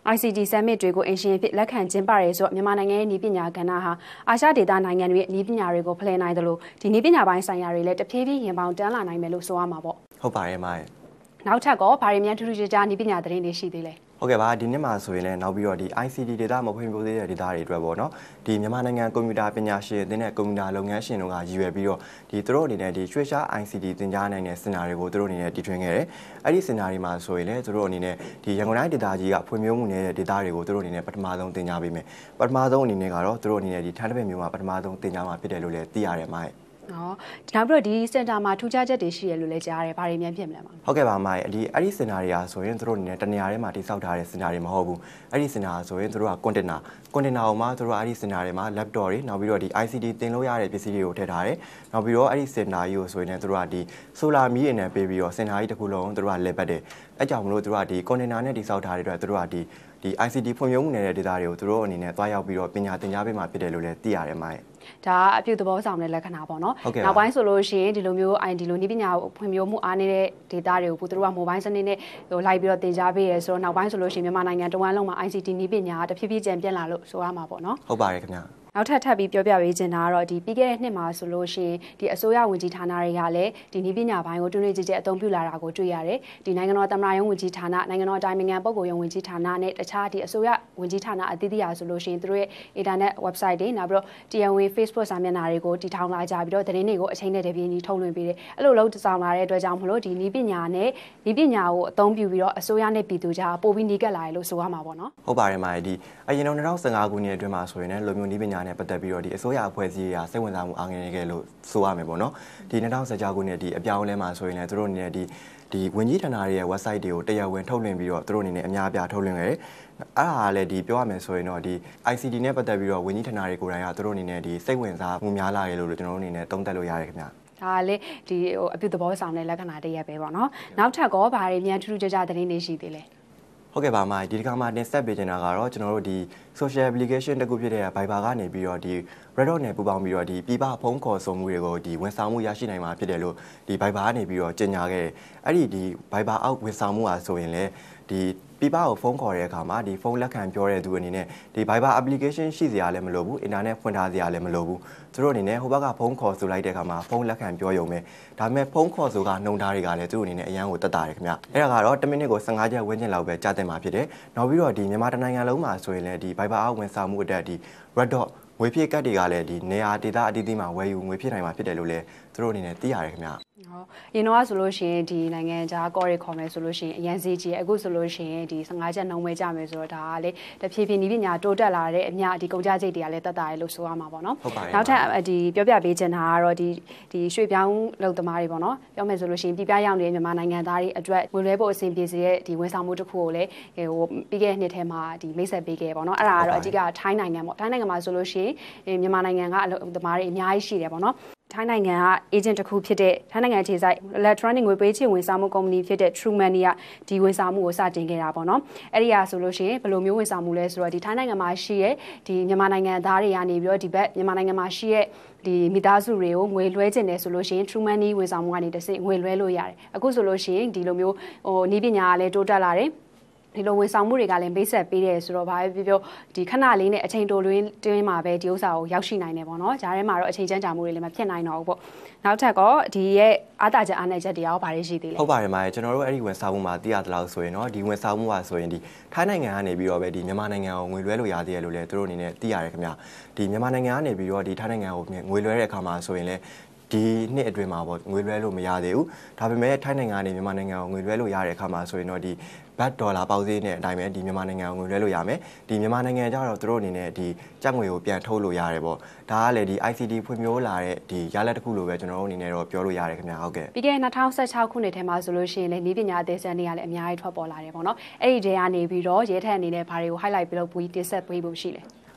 Speaker 6: I C T Summit တွေကိုအင်ရှင်ဖြစ်လက်ခံကျင်းပရဲဆိုတော့မြန်မာနိုင်ငံရဲ့နည်းပညာကဏ္ဍဟာအာရှဒေသနိုင်ငံတွေရဲ့နည်းပညာတွေကိုဖလှယ်နိုင်တယ်လို့ဒီနည်းပညာပိုင်းဆိုင်ရာတွေလည်းတဖြည်းဖြည်းရင်ပေါင်တန်းလာနိုင်မယ်လို့ဆိုရမှာပေါ့
Speaker 5: ဟုတ်ပါတယ်မိုင်း
Speaker 6: နောက်ထပ်ကောဗာရီမြန်ထူးထူးခြားခြားနည်းပညာသတင်းတွေရှိသေးလဲ
Speaker 5: ဟုတ်ကဲ့ပါဒီနှစ်မှာဆိုရင်လည်းနောက်ပြီးတော့ဒီ I C T data မဖွင့်ပြသေးတဲ့ data တွေအတွက်ပေါ့နော်ဒီမြန်မာနိုင်ငံကွန်ပျူတာပညာရှင်အသင်းနဲ့ကွန်ပျူတာလုပ်ငန်းရှင်တို့ကရည်ရွယ်ပြီးတော့ဒီသူတို့အနေနဲ့ဒီရွှေရှား I C T သင်ကြားနိုင်တဲ့စင်တာတွေကိုသူတို့အနေနဲ့တည်ထွင်ခဲ့တယ်အဲ့ဒီစင်တာတွေမှာဆိုရင်လည်းသူတို့အနေနဲ့ဒီရန်ကုန်တိုင်းဒေသကြီးကဖွံ့ဖြိုးမှုနေတဲ့ data တွေကိုသူတို့အနေနဲ့ပထမဆုံးသင်ကြားပေးမယ်ပထမဆုံးအနေနဲ့ကတော့သူတို့အနေနဲ့ဒီထန်းတပည့်မျိုးမှာပထမဆုံးသင်ကြားမှာဖြစ်တယ်လို့လည်းသိရတယ်မိုင်း
Speaker 6: နော်နောက်ပြီးတော့ဒီစင်တာမှာထူးခြားချက်တွေရှိရလို့လည်းကြားရတယ်။ဘာတွေများဖြစ်မလဲမ။
Speaker 5: ဟုတ်ကဲ့ပါမိုင်ဒီအဲ့ဒီစင်တာတွေကဆိုရင်တို့အနေနဲ့တနေရာထဲမှာတိစောက်ထားတဲ့စင်တာတွေမဟုတ်ဘူး။အဲ့ဒီစင်တာဆိုရင်တို့ကကွန်တိန်နာကွန်တိန်နာအောင်မှာတို့ကအဲ့ဒီစင်တာတွေမှာ laptop တွေနောက်ပြီးတော့ဒီ I C T သင်လို့ရတဲ့ပစ္စည်းတွေကိုထည့်ထားတယ်။နောက်ပြီးတော့အဲ့ဒီစင်တာကြီးကိုဆိုရင်လည်းတို့ကဒီ solar မီးအနေနဲ့ပေးပြီးတော့စင်တာကြီးတစ်ခုလုံးတို့ကလဲပတ်တယ်။အဲ့ကြောင့်မလို့တို့ကဒီကွန်တိန်နာနဲ့တိစောက်ထားတဲ့အတွက်တို့ကဒီဒီ I C T ဖွံ့ဖြိုးမှုနေတဲ့ data တွေကိုတို့အနေနဲ့သွားရောက်ပြီးတော့ပညာသင်ကြားပေးမှာဖြစ်တယ်လို့လည်းသိရတယ်မိုင်
Speaker 6: ဒါအပြုသဘောဆောင်တဲ့လက္ခဏာပေါ့နော်နောက်ပိုင်းဆိုလို့ရှိရင်ဒီလိုမျိုး I D လိုနည်းပညာဖွံ့ဖြိုးမှုအားနေတဲ့ data တွေကိုသူတို့က mobile စနစ်နဲ့ဟိုလိုက်ပြီးတော့သင်ကြားပေးရဲဆိုတော့နောက်ပိုင်းဆိုလို့ရှိရင်မြန်မာနိုင်ငံတဝန်းလုံးမှာ I C T နည်းပညာတဖြည်းဖြည်းကျန်ပြန့်လာလို့ဆိုရမှာပေါ့နော်
Speaker 5: ဟုတ်ပါတယ်ခင်ဗျာ
Speaker 6: နောက်ထပ်ထပ်ပြီးပြောပြပေးချင်တာကတော့ဒီပြီးခဲ့တဲ့နှစ်မှာဆိုလို့ရှိရင်ဒီအစိုးရဝန်ကြီးဌာနတွေကလည်းဒီနည်းပညာပိုင်းကိုတွင်တွင်ကြည်ကြည်အသုံးပြုလာတာကိုတွေ့ရတယ်ဒီနိုင်ငံတော်သမ္မတရုံးဝန်ကြီးဌာနနိုင်ငံတော်အတိုင်ပင်ခံပုဂ္ဂိုလ်ရုံးဝန်ကြီးဌာနနဲ့တခြားဒီအစိုးရဝန်ကြီးဌာနအသီးသီးအားဆိုလို့ရှိရင်သူတို့ရဲ့ internet website တွေနောက်ပြီးတော့တရားဝင် Facebook စာမျက်နှာတွေကိုတည်ထောင်လာကြပြီးတော့သတင်းတွေကိုအချိန်နဲ့တပြေးညီထုတ်လွှင့်ပေးတယ်အဲ့လိုလုံးတဆောင်လာတဲ့အတွက်ကြောင့်မလို့ဒီနည်းပညာနဲ့နည်းပညာကိုအသုံးပြုပြီးတော့အစိုးရနဲ့ပြည်သူကြားပို့ပြီးနီးကပ်လာရလို့ဆိုရမှာပေါ့နော်
Speaker 5: ဟုတ်ပါတယ်မာဒီအရင်တော့၂၀၁၅ခုနှစ်အတွင်းမှာဆိုရင်လည်းလူမျိုးနည်းပညာနဲ့ပတ်သက်ပြီးတော့ဒီအစိုးရအဖွဲ့အစည်းတွေကစိတ်ဝင်စားမှုအားငယ်နေခဲ့လို့ဆိုရမယ်ပေါ့နော်ဒီ၂၀၁၆ခုနှစ်ဒီအပြောင်းအလဲမှာဆိုရင်လည်းသူတို့အနေနဲ့ဒီဒီဝန်ကြီးဌာနတွေရဲ့ website တွေကိုတရားဝင်ထုတ်လွှင့်ပြီးတော့သူတို့အနေနဲ့အများအပြားထုတ်လွှင့်ခဲ့တယ်အဲ့ဒါလည်းဒီပြောရမယ်ဆိုရင်တော့ဒီ I C T နဲ့ပတ်သက်ပြီးတော့ဝန်ကြီးဌာနတွေကိုယ်တိုင်ကသူတို့အနေနဲ့ဒီစိတ်ဝင်စားမှုများလာတယ်လို့ကျွန်တော်တို့အနေနဲ့သုံးသပ်လို့ရတယ်ခင်ဗျာ
Speaker 6: ဒါလေဒီဟိုအပြုသဘောဆောင်တဲ့လက္ခဏာတရက်ပဲပေါ့နော်နောက်ထပ်ကောဘာတွေမြန်ထူးထူးခြားခြားသတင်းတွေရှိသေးလဲ
Speaker 5: ဟုတ်ကဲ့ပါမိုင်ဒီတစ်ခါမှတင်ဆက်ပေးချင်တာကတော့ကျွန်တော်တို့ဒီ social application တခုဖြစ်တဲ့ Viber ကနေပြီးတော့ဒီ Reddit နဲ့ပူးပေါင်းပြီးတော့ဒီပြည်ပဖုန်းခေါ်ဆိုမှုတွေကိုဒီဝန်ဆောင်မှုရရှိနိုင်မှာဖြစ်တယ်လို့ဒီ Viber ကနေပြီးတော့ကြေညာခဲ့တယ်အဲ့ဒီဒီ Viber အောက်ဝန်ဆောင်မှုอ่ะဆိုရင်လည်းဒီပြည်ပကိုဖုန်းခေါ်တဲ့အခါမှာဒီဖုန်းလက်ခံပြောတဲ့သူအနေနဲ့ဒီ Viber application ရှိစရာလည်းမလိုဘူး internet ဖွင့်ထားစရာလည်းမလိုဘူးသူတို့အနေနဲ့ဟိုဘက်ကဖုန်းခေါ်ဆိုလိုက်တဲ့အခါမှာဖုန်းလက်ခံပြောရုံပဲဒါပေမဲ့ဖုန်းခေါ်ဆိုကနှုံထားတွေကလည်းသူတို့အနေနဲ့အရန်ကိုတက်တာတယ်ခင်ဗျအဲ့ဒါကတော့တစ်မိနစ်ကို၁၅ချက်ဝန်းကျင်လောက်ပဲကြာတင်မှာဖြစ်တယ်နောက်ပြီးတော့ဒီမြန်မာတိုင်းနိုင်ငံလုံးမှာဆိုရင်လည်းဒီ Viber အောက်ဝန်ဆောင်မှုအတွက်ဒီ Red Dot ငွေဖြည့်ကတ်တွေကလည်းဒီနေရာဒေသအသီးသီးမှာဝယ်ယူငွေဖြည့်နိုင်မှာဖြစ်တယ်လို့လည်းသူတို့အနေနဲ့သိရတယ်ခင်ဗျ
Speaker 6: ဟုတ်အရင်တော့ဆိုလို့ရှိရင်ဒီနိုင်ငံခြားကော်ရီခေါ်မယ်ဆိုလို့ရှိရင်အရန်စီကြီးအခုဆိုလို့ရှိရင်ဒီ၁၅ချက်နှုံးပဲကြမယ်ဆိုတော့ဒါကလေတဖြည်းဖြည်းနည်းပညာတိုးတက်လာတဲ့အမြဒီကုန်ကြစိတ်တွေကလည်းတက်တာရလို့ဆိုရမှာပေါ့နော်နောက်ထပ်ဒီပြောပြပေးချင်တာကတော့ဒီဒီရွှေပြောင်းလုပ်သမားတွေပေါ့နော်ပြောမယ်ဆိုလို့ရှိရင်ပြည်ပရောက်နေတဲ့မြန်မာနိုင်ငံသားတွေအတွက်ဝယ်လွဲဖို့အဆင်ပြေစေတဲ့ဒီဝန်ဆောင်မှုတစ်ခုကိုလည်းဟိုပြီးခဲ့တဲ့နှစ်ထဲမှာဒီမိတ်ဆက်ပေးခဲ့ပေါ့နော်အဲ့ဒါကတော့အကြီးကထိုင်းနိုင်ငံပေါ့ထိုင်းနိုင်ငံမှာဆိုလို့ရှိရင်မြန်မာနိုင်ငံကအလုပ်သမားတွေအများကြီးရှိတယ်ပေါ့နော်ထိုင်းနိုင်ငံက agent တစ်ခုဖြစ်တဲ့ထိုင်းနိုင်ငံခြေဆိုင် electronic ငွေပေးချေဝန်ဆောင်မှုကုမ္ပဏီဖြစ်တဲ့ True Money ကဒီဝန်ဆောင်မှုကိုစတင်ခဲ့တာပေါ့နော်အဲ့ဒီဟာဆိုလို့ရှိရင်ဘယ်လိုမျိုးဝန်ဆောင်မှုလဲဆိုတော့ဒီထိုင်းနိုင်ငံမှာရှိရဲ့ဒီမြန်မာနိုင်ငံသားတွေကနေပြီးတော့ဒီဘက်မြန်မာနိုင်ငံမှာရှိရဲ့ဒီမိသားစုတွေကိုငွေလွှဲခြင်းတယ်ဆိုလို့ရှိရင် True Money ဝန်ဆောင်မှုကနေတစ်စိငွေလွှဲလို့ရတယ်အခုဆိုလို့ရှိရင်ဒီလိုမျိုးဟိုနည်းပညာကလည်းတိုးတက်လာတယ်ဒီလိုဝန်ဆောင်မှုတွေကလည်းမိတ်ဆက်ပေးတယ်ဆိုတော့ဘာပဲပြောပြောဒီခဏလေးနဲ့အချိန်တိုလွင်းတွင်းမှာပဲဒီဥစ္စာကိုရောက်ရှိနိုင်တယ်ပေါ့နော်ဂျားထဲမှာတော့အချိန်ကျန်းကြာမှုတွေလည်းမဖြစ်နိုင်တော့ဘူးပေါ့နောက်ထပ်ကောဒီရဲ့အားတာချက်အားနဲ့ချက်တွေရောဘာတွေရှိသေးလဲ
Speaker 5: ဟုတ်ပါတယ်မာကျွန်တော်တို့အဲ့ဒီဝန်ဆောင်မှုမှာသိရသလောက်ဆိုရင်တော့ဒီဝန်ဆောင်မှုကဆိုရင်ဒီထိုင်းနိုင်ငံကနေပြီးတော့ပဲဒီမြန်မာနိုင်ငံကိုငွေလွှဲလို့ရသေးတယ်လို့လည်းသူတို့အနေနဲ့သိရတယ်ခင်ဗျာဒီမြန်မာနိုင်ငံကနေပြီးတော့ဒီထိုင်းနိုင်ငံကိုငွေလွှဲတဲ့အခါမှာဆိုရင်လည်းဒီနှစ်အတွင်းမှာပေါ့ငွေလွှဲလို့မရသေးဘူးဒါပေမဲ့ထိုင်းနိုင်ငံကနေမြန်မာနိုင်ငံကိုငွေလွှဲလို့ရတဲ့အခါမှာဆိုရင်တော့ဒီဘတ်ဒေါ်လာပေါက်ဈေးနဲ့အတိုင်းပဲဒီမြန်မာနိုင်ငံကိုငွေလွှဲလို့ရမယ်ဒီမြန်မာနိုင်ငံကျတော့သူတို့အနေနဲ့ဒီကျပ်ငွေကိုပြန်ထုတ်လို့ရတယ်ပေါ့ဒါကလည်းဒီ I C T ဖွံ့ဖြိုးလာတဲ့ဒီရလဒ်တစ်ခုလိုပဲကျွန်တော်တို့အနေနဲ့တော့ပြောလို့ရတယ်ခင်ဗျာဟုတ်ကဲ့
Speaker 6: ပြီးခဲ့တဲ့၂၀၁၆ခုနှစ်ထဲမှာဆိုလို့ရှိရင်လည်းနည်းပညာအသေးစမ်းတွေကလည်းအများကြီးထွက်ပေါ်လာတယ်ပေါ့နော်အဲ့ဒီတဲကနေပြီးတော့ရဲထက်အနေနဲ့ဘာတွေကို highlight ပြီးတော့ဘူးတင်ဆက်ပေးဖို့ရှိလဲ
Speaker 5: ဟ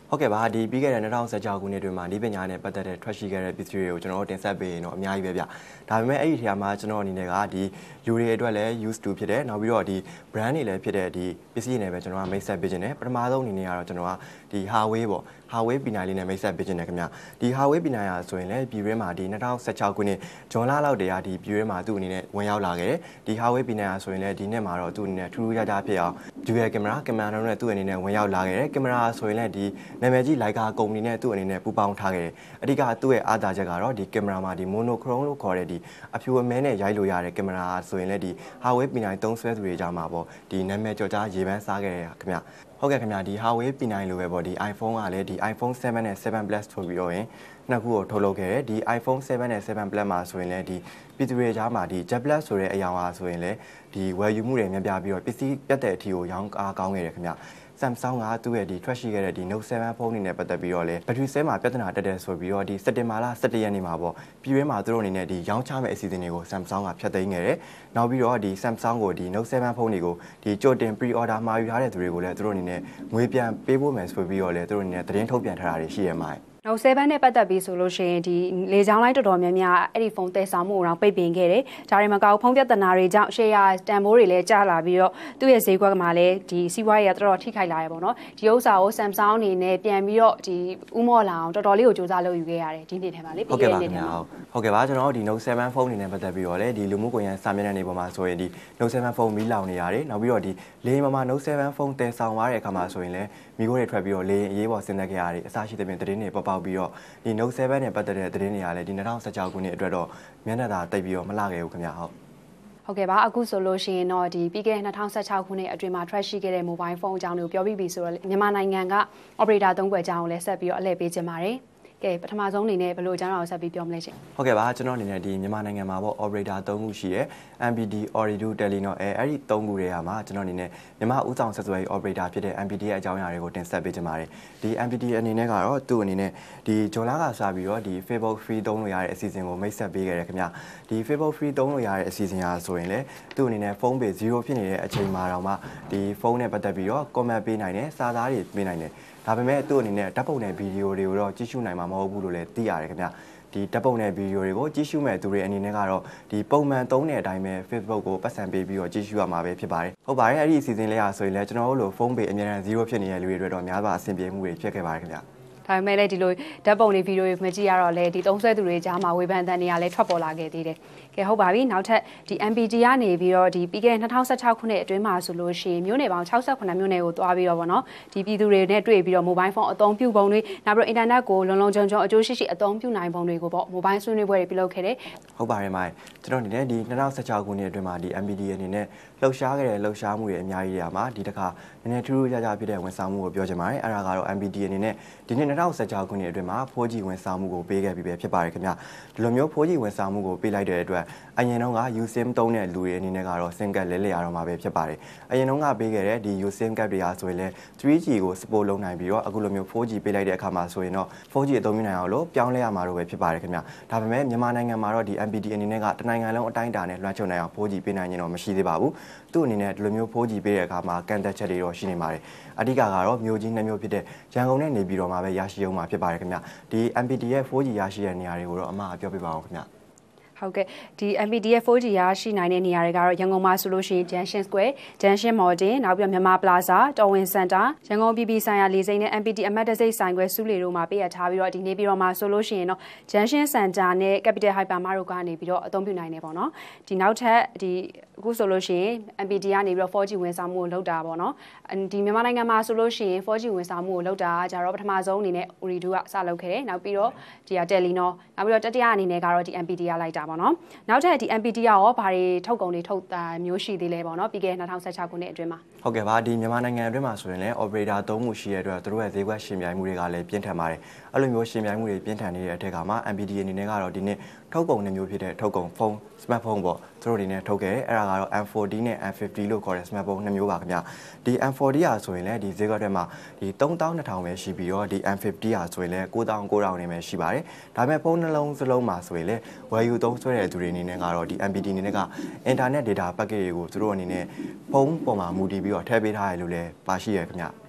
Speaker 5: ဟုတ်ကဲ့ပါဒီပြီးခဲ့တဲ့၂၀၁၆ခုနှစ်တွင်မှာဒီပညာနဲ့ပတ်သက်တဲ့ထွက်ရှိခဲ့တဲ့ပစ္စည်းတွေကိုကျွန်တော်တို့တင်ဆက်ပေးရင်တော့အများကြီးပဲဗျဒါပေမဲ့အဲ့ဒီနေရာမှာကျွန်တော်အနေနဲ့ကဒီလူတွေအတွက်လည်း used to ဖြစ်တယ်နောက်ပြီးတော့ဒီ brand တွေလည်းဖြစ်တဲ့ဒီပစ္စည်းတွေနဲ့ပဲကျွန်တော်ကမိတ်ဆက်ပေးခြင်းတယ်ပထမဆုံးအနေနဲ့ကတော့ကျွန်တော်ကဒီ Huawei ပေါ့ Huawei ပီနိုင်လေးနဲ့မိတ်ဆက်ပေးခြင်းတယ်ခင်ဗျဒီ Huawei ပီနိုင်ရာဆိုရင်လည်းပြည်တွင်းမှာဒီ၂၀၁၆ခုနှစ်ဇွန်လလောက်တည်းကဒီပြည်တွင်းမှာသူ့အနေနဲ့ဝင်ရောက်လာခဲ့တယ်ဒီ Huawei ပီနိုင်ရာဆိုရင်လည်းဒီနှစ်မှာတော့သူ့အနေနဲ့ထူးထူးခြားခြားဖြစ်အောင် dual camera camera တော့နဲ့သူ့အနေနဲ့ဝင်ရောက်လာခဲ့တယ်ကင်မရာဆိုရင်လည်းဒီနာမည်ကြီး Leica ကုမ္ပဏီနဲ့သူ့အနေနဲ့ပူးပေါင်းထားခဲ့တယ်အဓိကသူ့ရဲ့အားသာချက်ကတော့ဒီကင်မရာမှာဒီ monochrome လို့ခေါ်တဲ့ဒီအဖြူအမဲနဲ့ရိုက်လို့ရတဲ့ကင်မရာဆိုရင်လည်းဒီ Huawei ပီနိုင်သုံးဆွဲသူတွေကြားမှာပေါ့ဒီနာမည်ကျော်ကြားရေပန်းစားခဲ့တယ်ခင်ဗျဟုတ်ကဲ့ခင်ဗျဒီ Huawei ပီနိုင်လိုပဲပေါ့ဒီ iPhone ကလည်းဒီ iPhone seven နဲ့ seven plus ဆိုပြီးတော့ရင်နှစ်ခုကိုထုတ်လုပ်ခဲ့တယ်ဒီ iPhone seven နဲ့ seven plus မှာဆိုရင်လည်းဒီပြည်သူတွေကြားမှာဒီ Jet Plus ဆိုတဲ့အရာဟာဆိုရင်လည်းဒီဝယ်ယူမှုတွေများပြားပြီးတော့ပစ္စည်းပြတ်တဲ့အထီကိုရောင်းအားကောင်းခဲ့တယ်ခင်ဗျSamsung ကသူ့ရဲ့ဒီထွက်ရှိခဲ့တဲ့ဒီ Note seven ဖုန်းတွေနဲ့ပတ်သက်ပြီးတော့လေဘက်ထရီဆဲမှာပြဿနာတက်တယ်ဆိုပြီးတော့ဒီစက်တင်ဘာလ၁၁ရက်နေ့မှာပေါ့ပြည်တွင်းမှာသူတို့အနေနဲ့ဒီရောင်းချမဲ့အစီအစဉ်တွေကို Samsung ကဖျက်သိမ်းခဲ့တယ်။နောက်ပြီးတော့ဒီ Samsung ကိုဒီ Note seven ဖုန်းတွေကိုဒီကြိုတင် pre-order မှာယူထားတဲ့သူတွေကိုလည်းသူတို့အနေနဲ့ငွေပြန်ပေးဖို့မယ်ဆိုပြီးတော့လေသူတို့အနေနဲ့သတင်းထုတ်ပြန်ထားတာတွေရှိရမှာ။
Speaker 6: Note seven နဲ့ပတ်သက်ပြီးဆိုလို့ရှိရင်ဒီလေကြောင်းလိုင်းတော်တော်များများအဲ့ဒီဖုန်းတည်ဆောင်မှုအောင်ပိတ်ပင်ခဲ့တယ်။ဒါတွေမကောက်ဖုန်းပြဿနာတွေကြောင့် share တန်ဖိုးတွေလည်းကျလာပြီးတော့သူ့ရဲ့ဈေးကွက်ကမှလည်းဒီစီးပွားရေးကတော်တော်ထိခိုက်လာရပေါ့နော်။ဒီဥစ္စာကို Samsung အနေနဲ့ပြန်ပြီးတော့ဒီဥမော့လာအောင်တော်တော်လေးကိုစူးစမ်းလုပ်ယူခဲ့ရတယ်ဒီနေ့ထဲမှာလေပြီးခဲ့တဲ့နေ့ထဲမှာ
Speaker 5: ဟုတ်ကဲ့ပါကျွန်တော်တို့ဒီ Note seven ဖုန်းအနေနဲ့ပတ်သက်ပြီးတော့လေဒီလူမှုကွန်ရက်စာမျက်နှာတွေပေါ်မှာဆိုရင်ဒီ Note seven ဖုန်းမီးလောင်နေရတယ်နောက်ပြီးတော့ဒီလေယာဉ်ပေါ်မှာ Note seven ဖုန်းတည်ဆောင်သွားတဲ့အခါမှာဆိုရင်လည်းမီးခိုးတွေထွက်ပြီးတော့လေယာဉ်အရေးပေါ်ဆင်းသက်ခဲ့ရတယ်အစရှိတဲ့ပြင်သတင်းတွေပေါက်ပေါက်ပြီးတော့ဒီ Note seven နဲ့ပတ်သက်တဲ့သတင်းတွေကလည်းဒီ၂၀၁၆ခုနှစ်အတွက်တော့မျက်နှာသာတိတ်ပြီးတော့မလှခဲ့ဘူးခင်ဗျဟုတ်
Speaker 6: ဟုတ်ကဲ့ပါအခုဆိုလို့ရှိရင်တော့ဒီပြီးခဲ့တဲ့၂၀၁၆ခုနှစ်အတွင်းမှာ trash ရှိခဲ့တဲ့ mobile phone အကြောင်းတွေကိုပြောပြီးပြီဆိုတော့မြန်မာနိုင်ငံက operator သုံးခွဲအကြောင်းကိုလည်းဆက်ပြီးတော့အလှည့်ပေးခြင်းပါတယ်ကဲပထမဆုံးအနေနဲ့ဘယ်လိုအကြောင်းအရာကိုဆက်ပြီးပြောမလဲရှင်
Speaker 5: ဟုတ်ကဲ့ပါကျွန်တော်အနေနဲ့ဒီမြန်မာနိုင်ငံမှာပေါ့ operator သုံးခုရှိရယ် M P D Ooredoo Telenor အဲအဲ့ဒီသုံးခုတွေကမှာကျွန်တော်အနေနဲ့မြန်မာဥဆောင်ဆက်သွယ်ရေး operator ဖြစ်တဲ့ M P D ရဲ့အကြောင်းအရာတွေကိုတင်ဆက်ပေးချင်ပါတယ်ဒီ M P D အနေနဲ့ကတော့သူ့အနေနဲ့ဒီဂျွန်လာကစပြီးတော့ဒီ Facebook Free သုံးလို့ရတဲ့အစီအစဉ်ကိုမိတ်ဆက်ပေးခဲ့တယ်ခင်ဗျဒီ Facebook Free သုံးလို့ရတဲ့အစီအစဉ်ဟာဆိုရင်လေသူ့အနေနဲ့ဖုန်းပေzeroဖြစ်နေတဲ့အချိန်မှာတော့မှဒီဖုန်းနဲ့ပတ်သက်ပြီးတော့ comment ပေးနိုင်တယ်စာသားတွေပေးနိုင်တယ်ဒါပေမဲ့သူ့အနေနဲ့ဓာတ်ပုံနဲ့ဗီဒီယိုတွေကိုတော့ကြည့်ရှုနိုင်မှာမဟုတ်ဘူးလို့လည်းသိရတယ်ခင်ဗျဒီဓာတ်ပုံနဲ့ဗီဒီယိုတွေကိုကြည့်ရှုမဲ့သူတွေအနေနဲ့ကတော့ဒီပုံမှန်သုံးတဲ့အတိုင်းပဲ Facebook ကိုပတ်စံပေးပြီးတော့ကြည့်ရှုရမှာပဲဖြစ်ပါတယ်ဟုတ်ပါတယ်အဲ့ဒီအစီအစဉ်လေးအားဆိုရင်လည်းကျွန်တော်တို့လိုဖုန်းပေအများကြီးzeroဖြစ်နေတဲ့လူတွေအတွက်တော့များစွာအဆင်ပြေမှုတွေဖြစ်ခဲ့ပါတယ်ခင်ဗျ
Speaker 6: ဒါပေမဲ့လည်းဒီလိုဓာတ်ပုံတွေဗီဒီယိုတွေမကြည့်ရတော့လေဒီသုံးဆွဲသူတွေကြားမှာဝေဖန်တဲ့နေရာလဲထွက်ပေါ်လာခဲ့သေးတယ်ကဲဟုတ်ပါပြီနောက်ထပ်ဒီ M P D ကနေပြီးတော့ဒီပြီးခဲ့တဲ့၂၀၁၆ခုနှစ်အတွင်းမှာဆိုလို့ရှိရင်မြို့နယ်ပေါင်း၆၇မြို့နယ်ကိုသွားပြီးတော့ဗောနော်ဒီပြည်သူတွေနဲ့တွေ့ပြီးတော့ mobile phone အသုံးပြုပုံတွေနောက်ပြီးတော့ internet ကိုလုံလုံခြုံခြုံအကျိုးရှိရှိအသုံးပြုနိုင်ပုံတွေကိုဗော mobile ဆွေးနွေးပွဲတွေပြုလုပ်ခဲ့တယ်
Speaker 5: ဟုတ်ပါတယ်မိုင်ကျွန်တော်အနေနဲ့ဒီ၂၀၁၆ခုနှစ်အတွင်းမှာဒီ M P D အနေနဲ့လှုပ်ရှားခဲ့တဲ့လှုပ်ရှားမှုတွေအများကြီးတွေမှာဒီတစ်ခါနည်းနည်းထူးထူးခြားခြားဖြစ်တဲ့ဝန်ဆောင်မှုကိုပြောချင်ပါတယ်အဲ့ဒါကတော့ M P D အနေနဲ့ဒီနှစ်၂၀၁၆ခုနှစ်အတွင်းမှာ four G ဝန်ဆောင်မှုကိုပေးခဲ့ပြီးပဲဖြစ်ပါတယ်ခင်ဗျဒီလိုမျိုး four G ဝန်ဆောင်မှုကိုပေးလိုက်တဲ့အတွက်အရင်တုန်းက U SIM သုံးတဲ့လူတွေအနေနဲ့ကတော့ SIM card လဲလဲရတော့မှာပဲဖြစ်ပါတယ်အရင်တုန်းကပေးခဲ့တဲ့ဒီ U SIM card တွေအားဆိုရင်လဲ three G ကို support လုပ်နိုင်ပြီးတော့အခုလိုမျိုး four G ပေးလိုက်တဲ့အခါမှာဆိုရင်တော့ four G အသုံးပြုနိုင်အောင်လို့ပြောင်းလဲရမှာတော့ပဲဖြစ်ပါတယ်ခင်ဗျဒါပေမဲ့မြန်မာနိုင်ငံမှာတော့ဒီ M P D အနေနဲ့ကတနိုင်ငံလုံးအတိုင်းအတာနဲ့လွှမ်းခြုံနိုင်အောင် four G ပေးနိုင်ရင်တော့မရှိသေးပါဘူးသူ့အနေနဲ့ဒီလိုမျိုး four G ပေးတဲ့အခါမှာကန့်သက်ချက်တွေတော့ရှိနေပါတယ်အဓိကကတော့မြို့ကြီးနှစ်မြို့ဖြစ်တဲ့ရန်ကုန်နဲ့နေပြည်တော်မှာပဲရရှိအောင်မှာဖြစ်ပါတယ်ခင်ဗျဒီ M P D ရဲ့ four G ရရှိတဲ့နေရာတွေကိုတော့အမှားပြောပြပါအောင်ခင်ဗျ
Speaker 6: ဟုတ်ကဲ့ဒီ M P D ရဲ့ four G ရရှိနိုင်တဲ့နေရာတွေကတော့ရန်ကုန်မှာဆိုလို့ရှိရင် Junction Square, Junction Modern နောက်ပြီးတော့မြန်မာ Plaza, Torwin Center, ရန်ကုန်ပြည်ပြည်ဆိုင်ရာလေဆိပ်နဲ့ M P D အမတ်တစိတ်ဆိုင်ခွဲစုလေတို့မှာပေးရထားပြီးတော့ဒီနေ့ပြီးတော့မှာဆိုလို့ရှိရင်တော့ Junction Center နဲ့ Capital Hyper Mart တို့ကနေပြီးတော့အသုံးပြုနိုင်နေပေါ့နော်ဒီနောက်ထပ်ဒီအခုဆိုလို့ရှိရင် M P D ကနေပြီးတော့ four G ဝန်ဆောင်မှုကိုလုပ်တာပေါ့နော်ဒီမြန်မာနိုင်ငံမှာဆိုလို့ရှိရင် four G ဝန်ဆောင်မှုကိုလုပ်တာကြတော့ပထမဆုံးအနေနဲ့ Ooredoo ကစလုပ်ခဲ့တယ်နောက်ပြီးတော့ဒီက Telenor နောက်ပြီးတော့တတိယအနေနဲ့ကတော့ဒီ M P D ကလိုက်တာပေါ့နော်နောက်ထပ်ဒီ M P D ကရောဘာတွေထုတ်ကုန်တွေထုတ်တာမျိုးရှိသေးလဲပေါ့နော်ပြီးခဲ့တဲ့၂၀၁၆ခုနှစ်အတွင်းမှာ
Speaker 5: ဟုတ်ကဲ့ပါဒီမြန်မာနိုင်ငံအတွင်းမှာဆိုရင်လည်း operator သုံးမှုရှိရတဲ့အတွက်သူတို့ရဲ့ဈေးကွက်ရှင်ပြိုင်မှုတွေကလည်းပြင်းထန်ပါတယ်အဲ့လိုမျိုးရှင်ပြိုင်မှုတွေပြင်းထန်နေတဲ့အထက်ကမှာ M P D အနေနဲ့ကတော့ဒီနေ့ထုတ်ကုန်နှစ်မျိုးဖြစ်တဲ့ထုတ်ကုန်ဖုန်း smartphone ပေါ့သူတို့အနေနဲ့ထုတ်ခဲ့တယ်အဲ့ဒါကတော့ M forty နဲ့ M fifty လို့ခေါ်တဲ့ smartphone နှစ်မျိုးပါခင်ဗျဒီ M forty ရာဆိုရင်လည်းဒီဈေးကွက်ထဲမှာဒီသုံးသောင်းနှစ်ထောင်ပဲရှိပြီးတော့ဒီ M fifty ရာဆိုရင်လည်းကိုးသောင်းကိုးထောင်နေပဲရှိပါတယ်ဒါပေမဲ့ဖုန်းနှလုံးစလုံးမှာဆိုရင်လည်းဝယ်ယူသုံးစွဲတဲ့သူတွေအနေနဲ့ကတော့ဒီ M P D အနေနဲ့က internet data package တွေကိုသူတို့အနေနဲ့ဖုန်းပေါ်မှာမူတည်ပြီးတော့ထည့်ပေးထားရလို့လည်းပါရှိရခင်ဗျ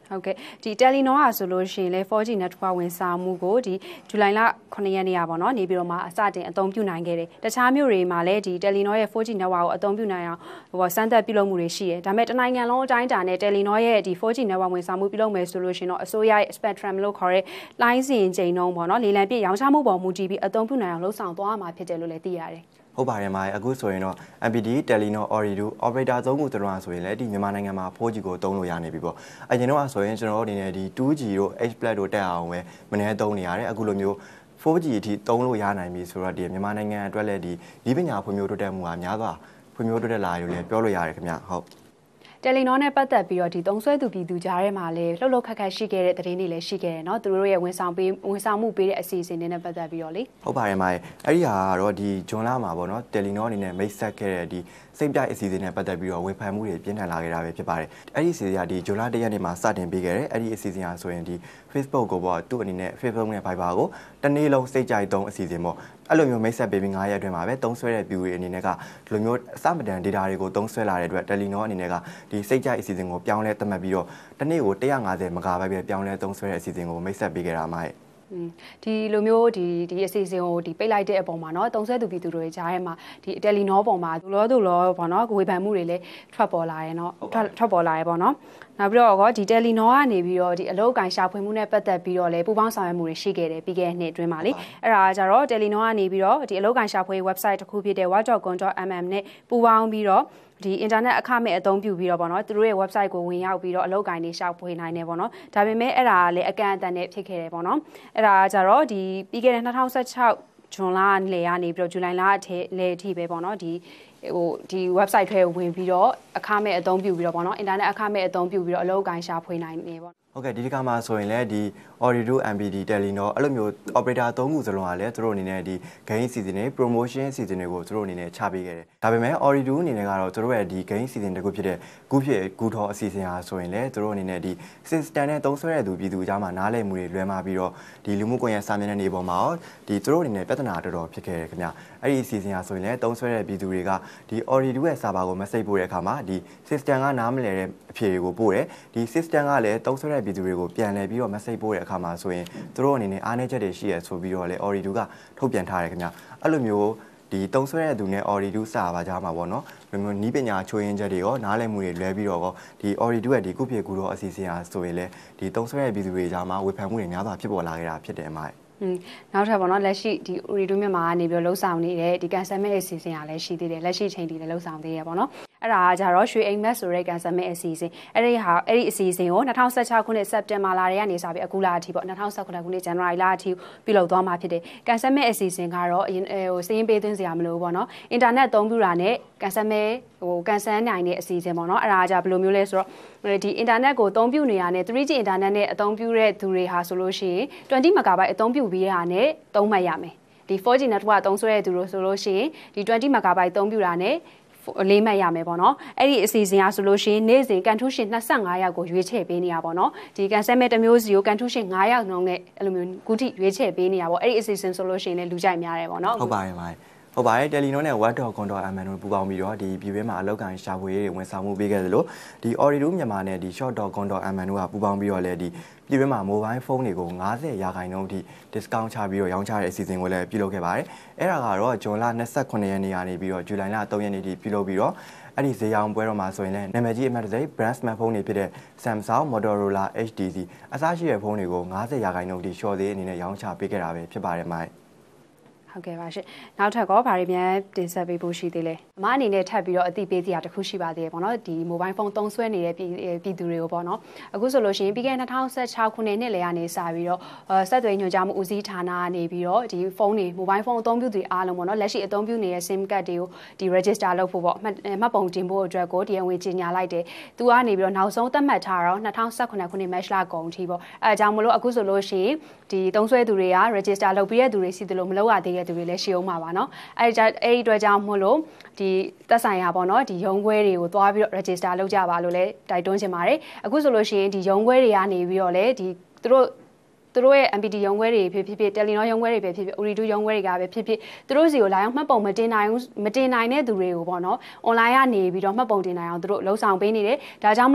Speaker 6: ဟုတ်ကဲ့ဒီ Telenor อ่ะဆိုလို့ရှိရင်လေ four G network ဝန်ဆောင်မှုကိုဒီဇူလိုင်လခုနှစ်ရက်နေ့อ่ะပေါ့နော်နေပြီးတော့မှအစတင်အသုံးပြုနိုင်ခဲ့တယ်တခြားမြို့တွေမှာလည်းဒီ Telenor ရဲ့ four G network ကိုအသုံးပြုနိုင်အောင်ဟိုစမ်းသပ်ပြုလုပ်မှုတွေရှိတယ်ဒါပေမဲ့တနိုင်ငံလုံးအတိုင်းအတာနဲ့ Telenor ရဲ့ဒီ four G network ဝန်ဆောင်မှုပြုလုပ်မယ်ဆိုလို့ရှိရင်တော့အစိုးရရဲ့ Spectrum လို့ခေါ်တဲ့လိုင်းစဉ်ချိန်နှုန်းပေါ့နော်လေလံပြည့်ရောင်းချမှုပေါ်မူတည်ပြီးအသုံးပြုနိုင်အောင်လှုံ့ဆော်သွားမှာဖြစ်တယ်လို့လည်းသိရတယ်
Speaker 5: ဟုတ်ပါတယ်မာအခုဆိုရင်တော့ M P D Telenor Ooredoo operator သုံးခုတလုံးဆိုရင်လည်းဒီမြန်မာနိုင်ငံမှာ four G ကိုသုံးလို့ရနေပြီပေါ့အရင်တော့ဆိုရင်ကျွန်တော်တို့အနေနဲ့ဒီ two G တို့ H plus တို့တက်အောင်ပဲမနေ့သုံးနေရတယ်အခုလိုမျိုး four G အထိသုံးလို့ရနိုင်ပြီဆိုတော့ဒီမြန်မာနိုင်ငံအတွက်လည်းဒီဒီပညာဖွံ့ဖြိုးတိုးတက်မှုကများစွာဖွံ့ဖြိုးတိုးတက်လာတယ်လို့လည်းပြောလို့ရတယ်ခင်ဗျဟုတ်
Speaker 6: Telenor နဲ့ပတ်သက်ပြီးတော့ဒီသုံးဆွဲသူပြည်သူကြားထဲမှာလည်းလှုပ်လှုပ်ခက်ခက်ရှိခဲ့တဲ့သတင်းတွေလည်းရှိခဲ့တယ်เนาะသူတို့ရဲ့ဝန်ဆောင်ပေးဝန်ဆောင်မှုပေးတဲ့အစီအစဉ်တွေနဲ့ပတ်သက်ပြီးတော့လေ
Speaker 5: ဟုတ်ပါတယ်မိုင်အဲ့ဒီဟာကတော့ဒီဂျွန်လာမှာပေါ့နော် Telenor အနေနဲ့မိတ်ဆက်ခဲ့တဲ့ဒီစိတ်ပြအစီအစဉ်နဲ့ပတ်သက်ပြီးတော့ဝေဖန်မှုတွေပြင်းထန်လာခဲ့တာပဲဖြစ်ပါတယ်အဲ့ဒီအစီအစဉ်ကဒီဂျွန်လာတစ်ရက်နေ့မှာစတင်ပေးခဲ့တယ်အဲ့ဒီအစီအစဉ်ဟာဆိုရင်ဒီ Facebook ကိုပေါ့သူ့အနေနဲ့ Facebook နဲ့ Viber ကိုတနေ့လုံးစိတ်ကြိုက်သုံးအစီအစဉ်ပေါ့အဲ့လိုမျိုးမိတ်ဆက်ပေးပြီးnineရက်အတွင်းမှာပဲသုံးဆွဲတဲ့ view တွေအနေနဲ့ကဒီလိုမျိုးအစမတန် data တွေကိုသုံးဆွဲလာတဲ့အတွက် Telenor အနေနဲ့ကဒီစိတ်ကြိုက်အစီအစဉ်ကိုပြောင်းလဲသတ်မှတ်ပြီးတော့တနေ့ကိုone fifty မဂါဘိုက်ပဲပြောင်းလဲသုံးဆွဲတဲ့အစီအစဉ်ကိုမိတ်ဆက်ပေးခဲ့တာမှာ
Speaker 6: ဒီလိုမျိုးဒီဒီအစီအစဉ်ကိုဒီပိတ်လိုက်တဲ့အပေါ်မှာเนาะသုံးဆွဲသူပြည်သူတွေကြားထဲမှာဒီ Telenor ပေါ်မှာသူလောသူလောပေါ့เนาะဝေဖန်မှုတွေလည်းထွက်ပေါ်လာတယ်เนาะထွက်ပေါ်လာရပေါ့เนาะနောက်ပြီးတော့ဒီ Telenor ကနေပြီးတော့ဒီအလုပ်အကင်ရှာဖွေမှုနဲ့ပတ်သက်ပြီးတော့လည်းပူးပေါင်းဆောင်ရွက်မှုတွေရှိခဲ့တယ်ပြီးခဲ့တဲ့နှစ်အတွင်းမှာလေအဲ့ဒါကြတော့ Telenor ကနေပြီးတော့ဒီအလုပ်အကင်ရှာဖွေ website တစ်ခုဖြစ်တဲ့ watch dot com dot m m နဲ့ပူးပေါင်းပြီးတော့ဒီ internet အခမဲ့အသုံးပြုပြီးတော့ဗောနော်သူတို့ရဲ့ website ကိုဝင်ရောက်ပြီးတော့အလုပ်ကိုင်းတွေရှောက်ဖွေနိုင်တယ်ဗောနော်ဒါပေမဲ့အဲ့ဒါကလည်းအကန့်အသတ်နဲ့ဖြစ်ခဲ့တယ်ဗောနော်အဲ့ဒါကြတော့ဒီပြီးခဲ့တဲ့twenty sixteenဇွန်လလေကနေပြီးတော့ဇူလိုင်လအထိလေအထိပဲဗောနော်ဒီဟိုဒီ website ထဲဝင်ပြီးတော့အခမဲ့အသုံးပြုပြီးတော့ဗောနော် internet အခမဲ့အသုံးပြုပြီးတော့အလုပ်ကိုင်းရှာဖွေနိုင်နေဗော
Speaker 5: ဟုတ်ကဲ့ဒီတစ်ခါမှာဆိုရင်လည်းဒီ Ooredoo M P D Telenor အဲ့လိုမျိုး operator သုံးခုစလုံးကလည်းသူတို့အနေနဲ့ဒီ game season တွေ promotion season တွေကိုသူတို့အနေနဲ့ချပေးခဲ့တယ်ဒါပေမဲ့ Ooredoo အနေနဲ့ကတော့သူတို့ရဲ့ဒီ game season တခုဖြစ်တဲ့ကူးဖြစ်ကူးထော်အစီအစဉ်ဟာဆိုရင်လည်းသူတို့အနေနဲ့ဒီ system နဲ့သုံးစွဲတဲ့သူပြည်သူအကြားမှာနားလည်မှုတွေလွဲမှာပြီးတော့ဒီလူမှုကွန်ရက်စာမျက်နှာတွေပေါ်မှာဒီသူတို့အနေနဲ့ပြဿနာတော်တော်ဖြစ်ခဲ့တယ်ခင်ဗျအဲ့ဒီအစီအစဉ်ဟာဆိုရင်လည်းသုံးစွဲတဲ့ပြည်သူတွေကဒီ Ooredoo ရဲ့ server ကို message ပို့တဲ့အခါမှာဒီ system ကနားမလည်တဲ့အဖြေတွေကိုပို့တယ်ဒီ system ကလည်းသုံးစွဲတဲ့ပြည်သူတွေကိုပြန်လည်ပြီးတော့ message ပို့တဲ့အခါမှာဆိုရင်သူတို့အနေနဲ့အားနည်းချက်တွေရှိရဆိုပြီးတော့လေ Ooredoo ကထုတ်ပြန်ထားတယ်ခင်ဗျအဲ့လိုမျိုးဒီတုံးဆွဲတဲ့သူနဲ့ Ooredoo စာပါကြမှာပေါ့နော်ဒီမျိုးနီးပညာချိုးရင်းချက်တွေရောနားလည်မှုတွေလွဲပြီးတော့ဒီ Ooredoo ရဲ့ဒီကုပြေကူတော့အစီအစဉ်အားဆိုရင်လေဒီတုံးဆွဲတဲ့ပြည်သူတွေကြားမှာဝေဖန်မှုတွေများစွာဖြစ်ပေါ်လာခဲ့တာဖြစ်တယ်အမ
Speaker 6: อืมနောက်ထပ်ပေါ့နော်လက်ရှိဒီ Ooredoo မြန်မာကနေပြီးလှုပ်ဆောင်နေတဲ့ဒီ Cancer အစီအစဉ်ကလည်းရှိသေးတယ်လက်ရှိချိန်ထိလည်းလှုပ်ဆောင်သေးရပေါ့နော်အဲ့ဒါကကြတော့ရွှေအိမ်မက်ဆိုတဲ့ Cancer အစီအစဉ်အဲ့ဒီဟာအဲ့ဒီအစီအစဉ်ကိုtwenty sixteenခုနှစ်စက်တင်ဘာလထဲကနေစပြီးအခုလအထိပေါ့twenty seventeenခုနှစ်ဇန်နဝါရီလအထိပြုလုပ်သွားမှာဖြစ်တယ် Cancer အစီအစဉ်ကတော့အရင်ဟိုစရင်းပေးသွင်းစရာမလိုဘူးပေါ့နော်အင်တာနက်သုံးပြုတာနဲ့ Cancer ဟို Cancer နိုင်တဲ့အစီအစဉ်ပေါ့နော်အဲ့ဒါကကြဘယ်လိုမျိုးလဲဆိုတော့ဒီအင်တာနက်ကိုအသုံးပြုနေရတဲ့ three G အင်တာနက်နဲ့အသုံးပြုတဲ့သူတွေဟာဆိုလို့ရှိရင်twenty megabyte အသုံးပြုပြီးရတာနဲ့သုံးမှတ်ရမယ်ဒီ four G network အသုံးဆွဲတဲ့သူတို့ဆိုလို့ရှိရင်ဒီtwenty megabyte အသုံးပြုတာနဲ့လေးမှတ်ရမယ်ပေါ့နော်အဲ့ဒီအစီအစဉ်အားဆိုလို့ရှိရင်နေ့စဉ်ကန်ထူးရှင်twenty-fiveယောက်ကိုရွေးချယ်ပေးနေရပါတော့ဒီကန်ဆယ်မဲ့တစ်မျိုးစီကိုကန်ထူးရှင်fiveယောက်နှုန်းနဲ့အဲ့လိုမျိုးခုထိရွေးချယ်ပေးနေရပါအဲ့ဒီအစီအစဉ်ဆိုလို့ရှိရင်လည်းလူကြိုက်များတယ်ပေါ့နော်
Speaker 5: ဟုတ်ပါတယ်ပါဟုတ်ပါတယ် Telenor နဲ့ watch dot com dot m n တို့ပူးပေါင်းပြီးတော့ဒီပြည်တွင်းမှာအလောက်ကန်ရှာဖွေရေးတွေဝန်ဆောင်မှုပေးခဲ့သလိုဒီ Ooredoo မြန်မာနဲ့ဒီ short dot com dot m n တို့ကပူးပေါင်းပြီးတော့လည်းဒီပြည်တွင်းမှာ mobile phone တွေကိုfiftyရာခိုင်နှုန်းအထိ discount ချပြီးတော့ရောင်းချတဲ့အစီအစဉ်ကိုလည်းပြုလုပ်ခဲ့ပါတယ်အဲ့ဒါကတော့ဇွန်လtwenty-eightရက်နေ့ကနေပြီးတော့ဇူလိုင်လthreeရက်နေ့ထိပြုလုပ်ပြီးတော့အဲ့ဒီဈေးရောင်းပွဲတော်မှာဆိုရင်လည်းနာမည်ကြီးအမှတ်တရ brand smartphone တွေဖြစ်တဲ့ Samsung, Motorola, H T C အစားရှိတဲ့ဖုန်းတွေကိုfiftyရာခိုင်နှုန်းအထိ short သေးအနေနဲ့ရောင်းချပေးခဲ့တာပဲဖြစ်ပါတယ်မိုင်
Speaker 6: ဟုတ်ကဲ့ပါရှင်နောက်ထပ်ကောဗာရီပြန်တင်ဆက်ပေးဖို့ရှိသေးလဲအမအနေနဲ့ထပ်ပြီးတော့အသိပေးစရာတစ်ခုရှိပါသေးတယ်ပေါ့နော်ဒီ mobile phone သုံးစွဲနေတဲ့ပြည်သူတွေကိုပေါ့နော်အခုဆိုလို့ရှိရင်ပြီးခဲ့တဲ့twenty sixteenခုနှစ်နှစ်လယ်ကနေစပြီးတော့ဆက်သွယ်ညွှန်ကြားမှုဦးစီးဌာနကနေပြီးတော့ဒီဖုန်းတွေ mobile phone အသုံးပြုသူအားလုံးပေါ့နော်လက်ရှိအသုံးပြုနေတဲ့ SIM card တွေကိုဒီ register လုပ်ဖို့ပေါ့မှတ်ပုံတင်ဖို့အတွက်ကိုတရားဝင်ကြေညာလိုက်တယ်သူကနေပြီးတော့နောက်ဆုံးသတ်မှတ်ထားတော့twenty seventeenခုနှစ် March လကုန်အထိပေါ့အဲအကြောင်းမလို့အခုဆိုလို့ရှိရင်ဒီသုံးစွဲသူတွေက register လုပ်ပြီးတဲ့သူတွေစီတယ်လို့မလုပ်ရသေးတဲ့သူတွေလည်းရှိအောင်ပါပါเนาะအဲ့ဒီအဲ့ဒီအတွက်ကြောင့်မို့လို့ဒီသက်ဆိုင်ရာပေါ့เนาะဒီရုံးခွဲတွေကိုသွားပြီးတော့ register လုပ်ကြပါလို့လည်းတိုက်တွန်းချင်ပါတယ်အခုဆိုလို့ရှိရင်ဒီရုံးခွဲတွေကနေပြီးတော့လည်းဒီသူတို့သူတို့ရဲ့ M P D ရုံးခွဲတွေဖြစ်ဖြစ် Telenor ရုံးခွဲတွေပဲဖြစ်ဖြစ် Ooredoo ရုံးခွဲတွေကပဲဖြစ်ဖြစ်သူတို့စီကိုလာရောက်မှတ်ပုံမတင်နိုင်မတင်နိုင်တဲ့သူတွေကိုပေါ့เนาะ online ကနေပြီးတော့မှတ်ပုံတင်နိုင်အောင်သူတို့လှုံ့ဆော်ပေးနေတယ်ဒါကြောင့်မလို့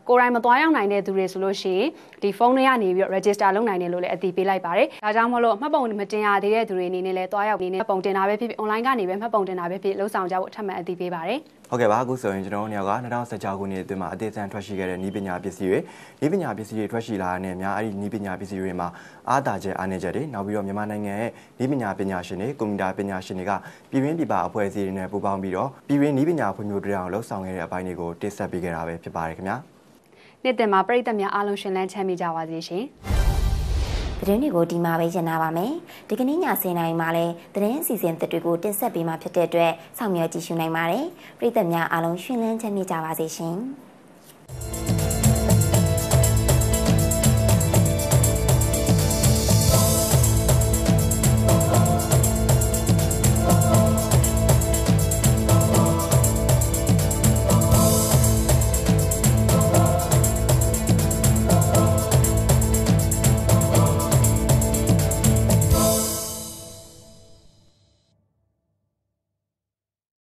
Speaker 6: ကိုယ်တိုင်မသွားရောက်နိုင်တဲ့သူတွေဆိုလို့ရှိရင်ဒီဖုန်းတွေကနေပြီးတော့ register လုပ်နိုင်တယ်လို့လည်းအသိပေးလိုက်ပါတယ်။ဒါကြောင့်မလို့မှတ်ပုံမတင်ရသေးတဲ့သူတွေအနေနဲ့လည်းသွားရောက်နေနဲ့မှတ်ပုံတင်တာပဲဖြစ်ဖြစ် online ကနေပဲမှတ်ပုံတင်တာပဲဖြစ်လှုပ်ဆောင်ကြဖို့ထပ်မံအသိပေးပါတယ်။
Speaker 5: ဟုတ်ကဲ့ပါအခုဆိုရင်ကျွန်တော်တို့ညက၂၀၁၆ခုနှစ်အတွင်းမှာအသေးစံထွက်ရှိခဲ့တဲ့ဤပညာပစ္စည်းတွေဤပညာပစ္စည်းတွေထွက်ရှိလာတဲ့နေများအဲ့ဒီဤပညာပစ္စည်းတွေမှာအားသာချက်အားနည်းချက်တွေနောက်ပြီးတော့မြန်မာနိုင်ငံရဲ့ဤပညာပညာရှင်တွေကွန်ပျူတာပညာရှင်တွေကပြည်တွင်းပြည်ပအဖွဲ့အစည်းတွေနဲ့ပူးပေါင်းပြီးတော့ပြည်တွင်းဤပညာဖွံ့ဖြိုးတိုးတက်အောင်လှုပ်ဆောင်ခဲ့တဲ့အပိုင်းတွေကိုတင်ဆက်ပေးခဲ့တာပဲဖြစ်ပါတယ်ခင်ဗျာ
Speaker 6: နေ့တင်မှာပရိသတ်များအားလုံးရှင်လန်းချမ်းမြေ့ကြပါစေရှင်
Speaker 1: သတင်းတွေကိုဒီမှာပဲရှင်းနာပါမယ်ဒီကနေ့ညဆယ်နာရီမှာလည်းသတင်းအစီအစဉ်တွေကိုတင်ဆက်ပေးမှာဖြစ်တဲ့အတွက်ဆောင်ရွက်ကြည့်ရှုနိုင်ပါတယ်ပရိသတ်များအားလုံးရှင်လန်းချမ်းမြေ့ကြပါစေရှင်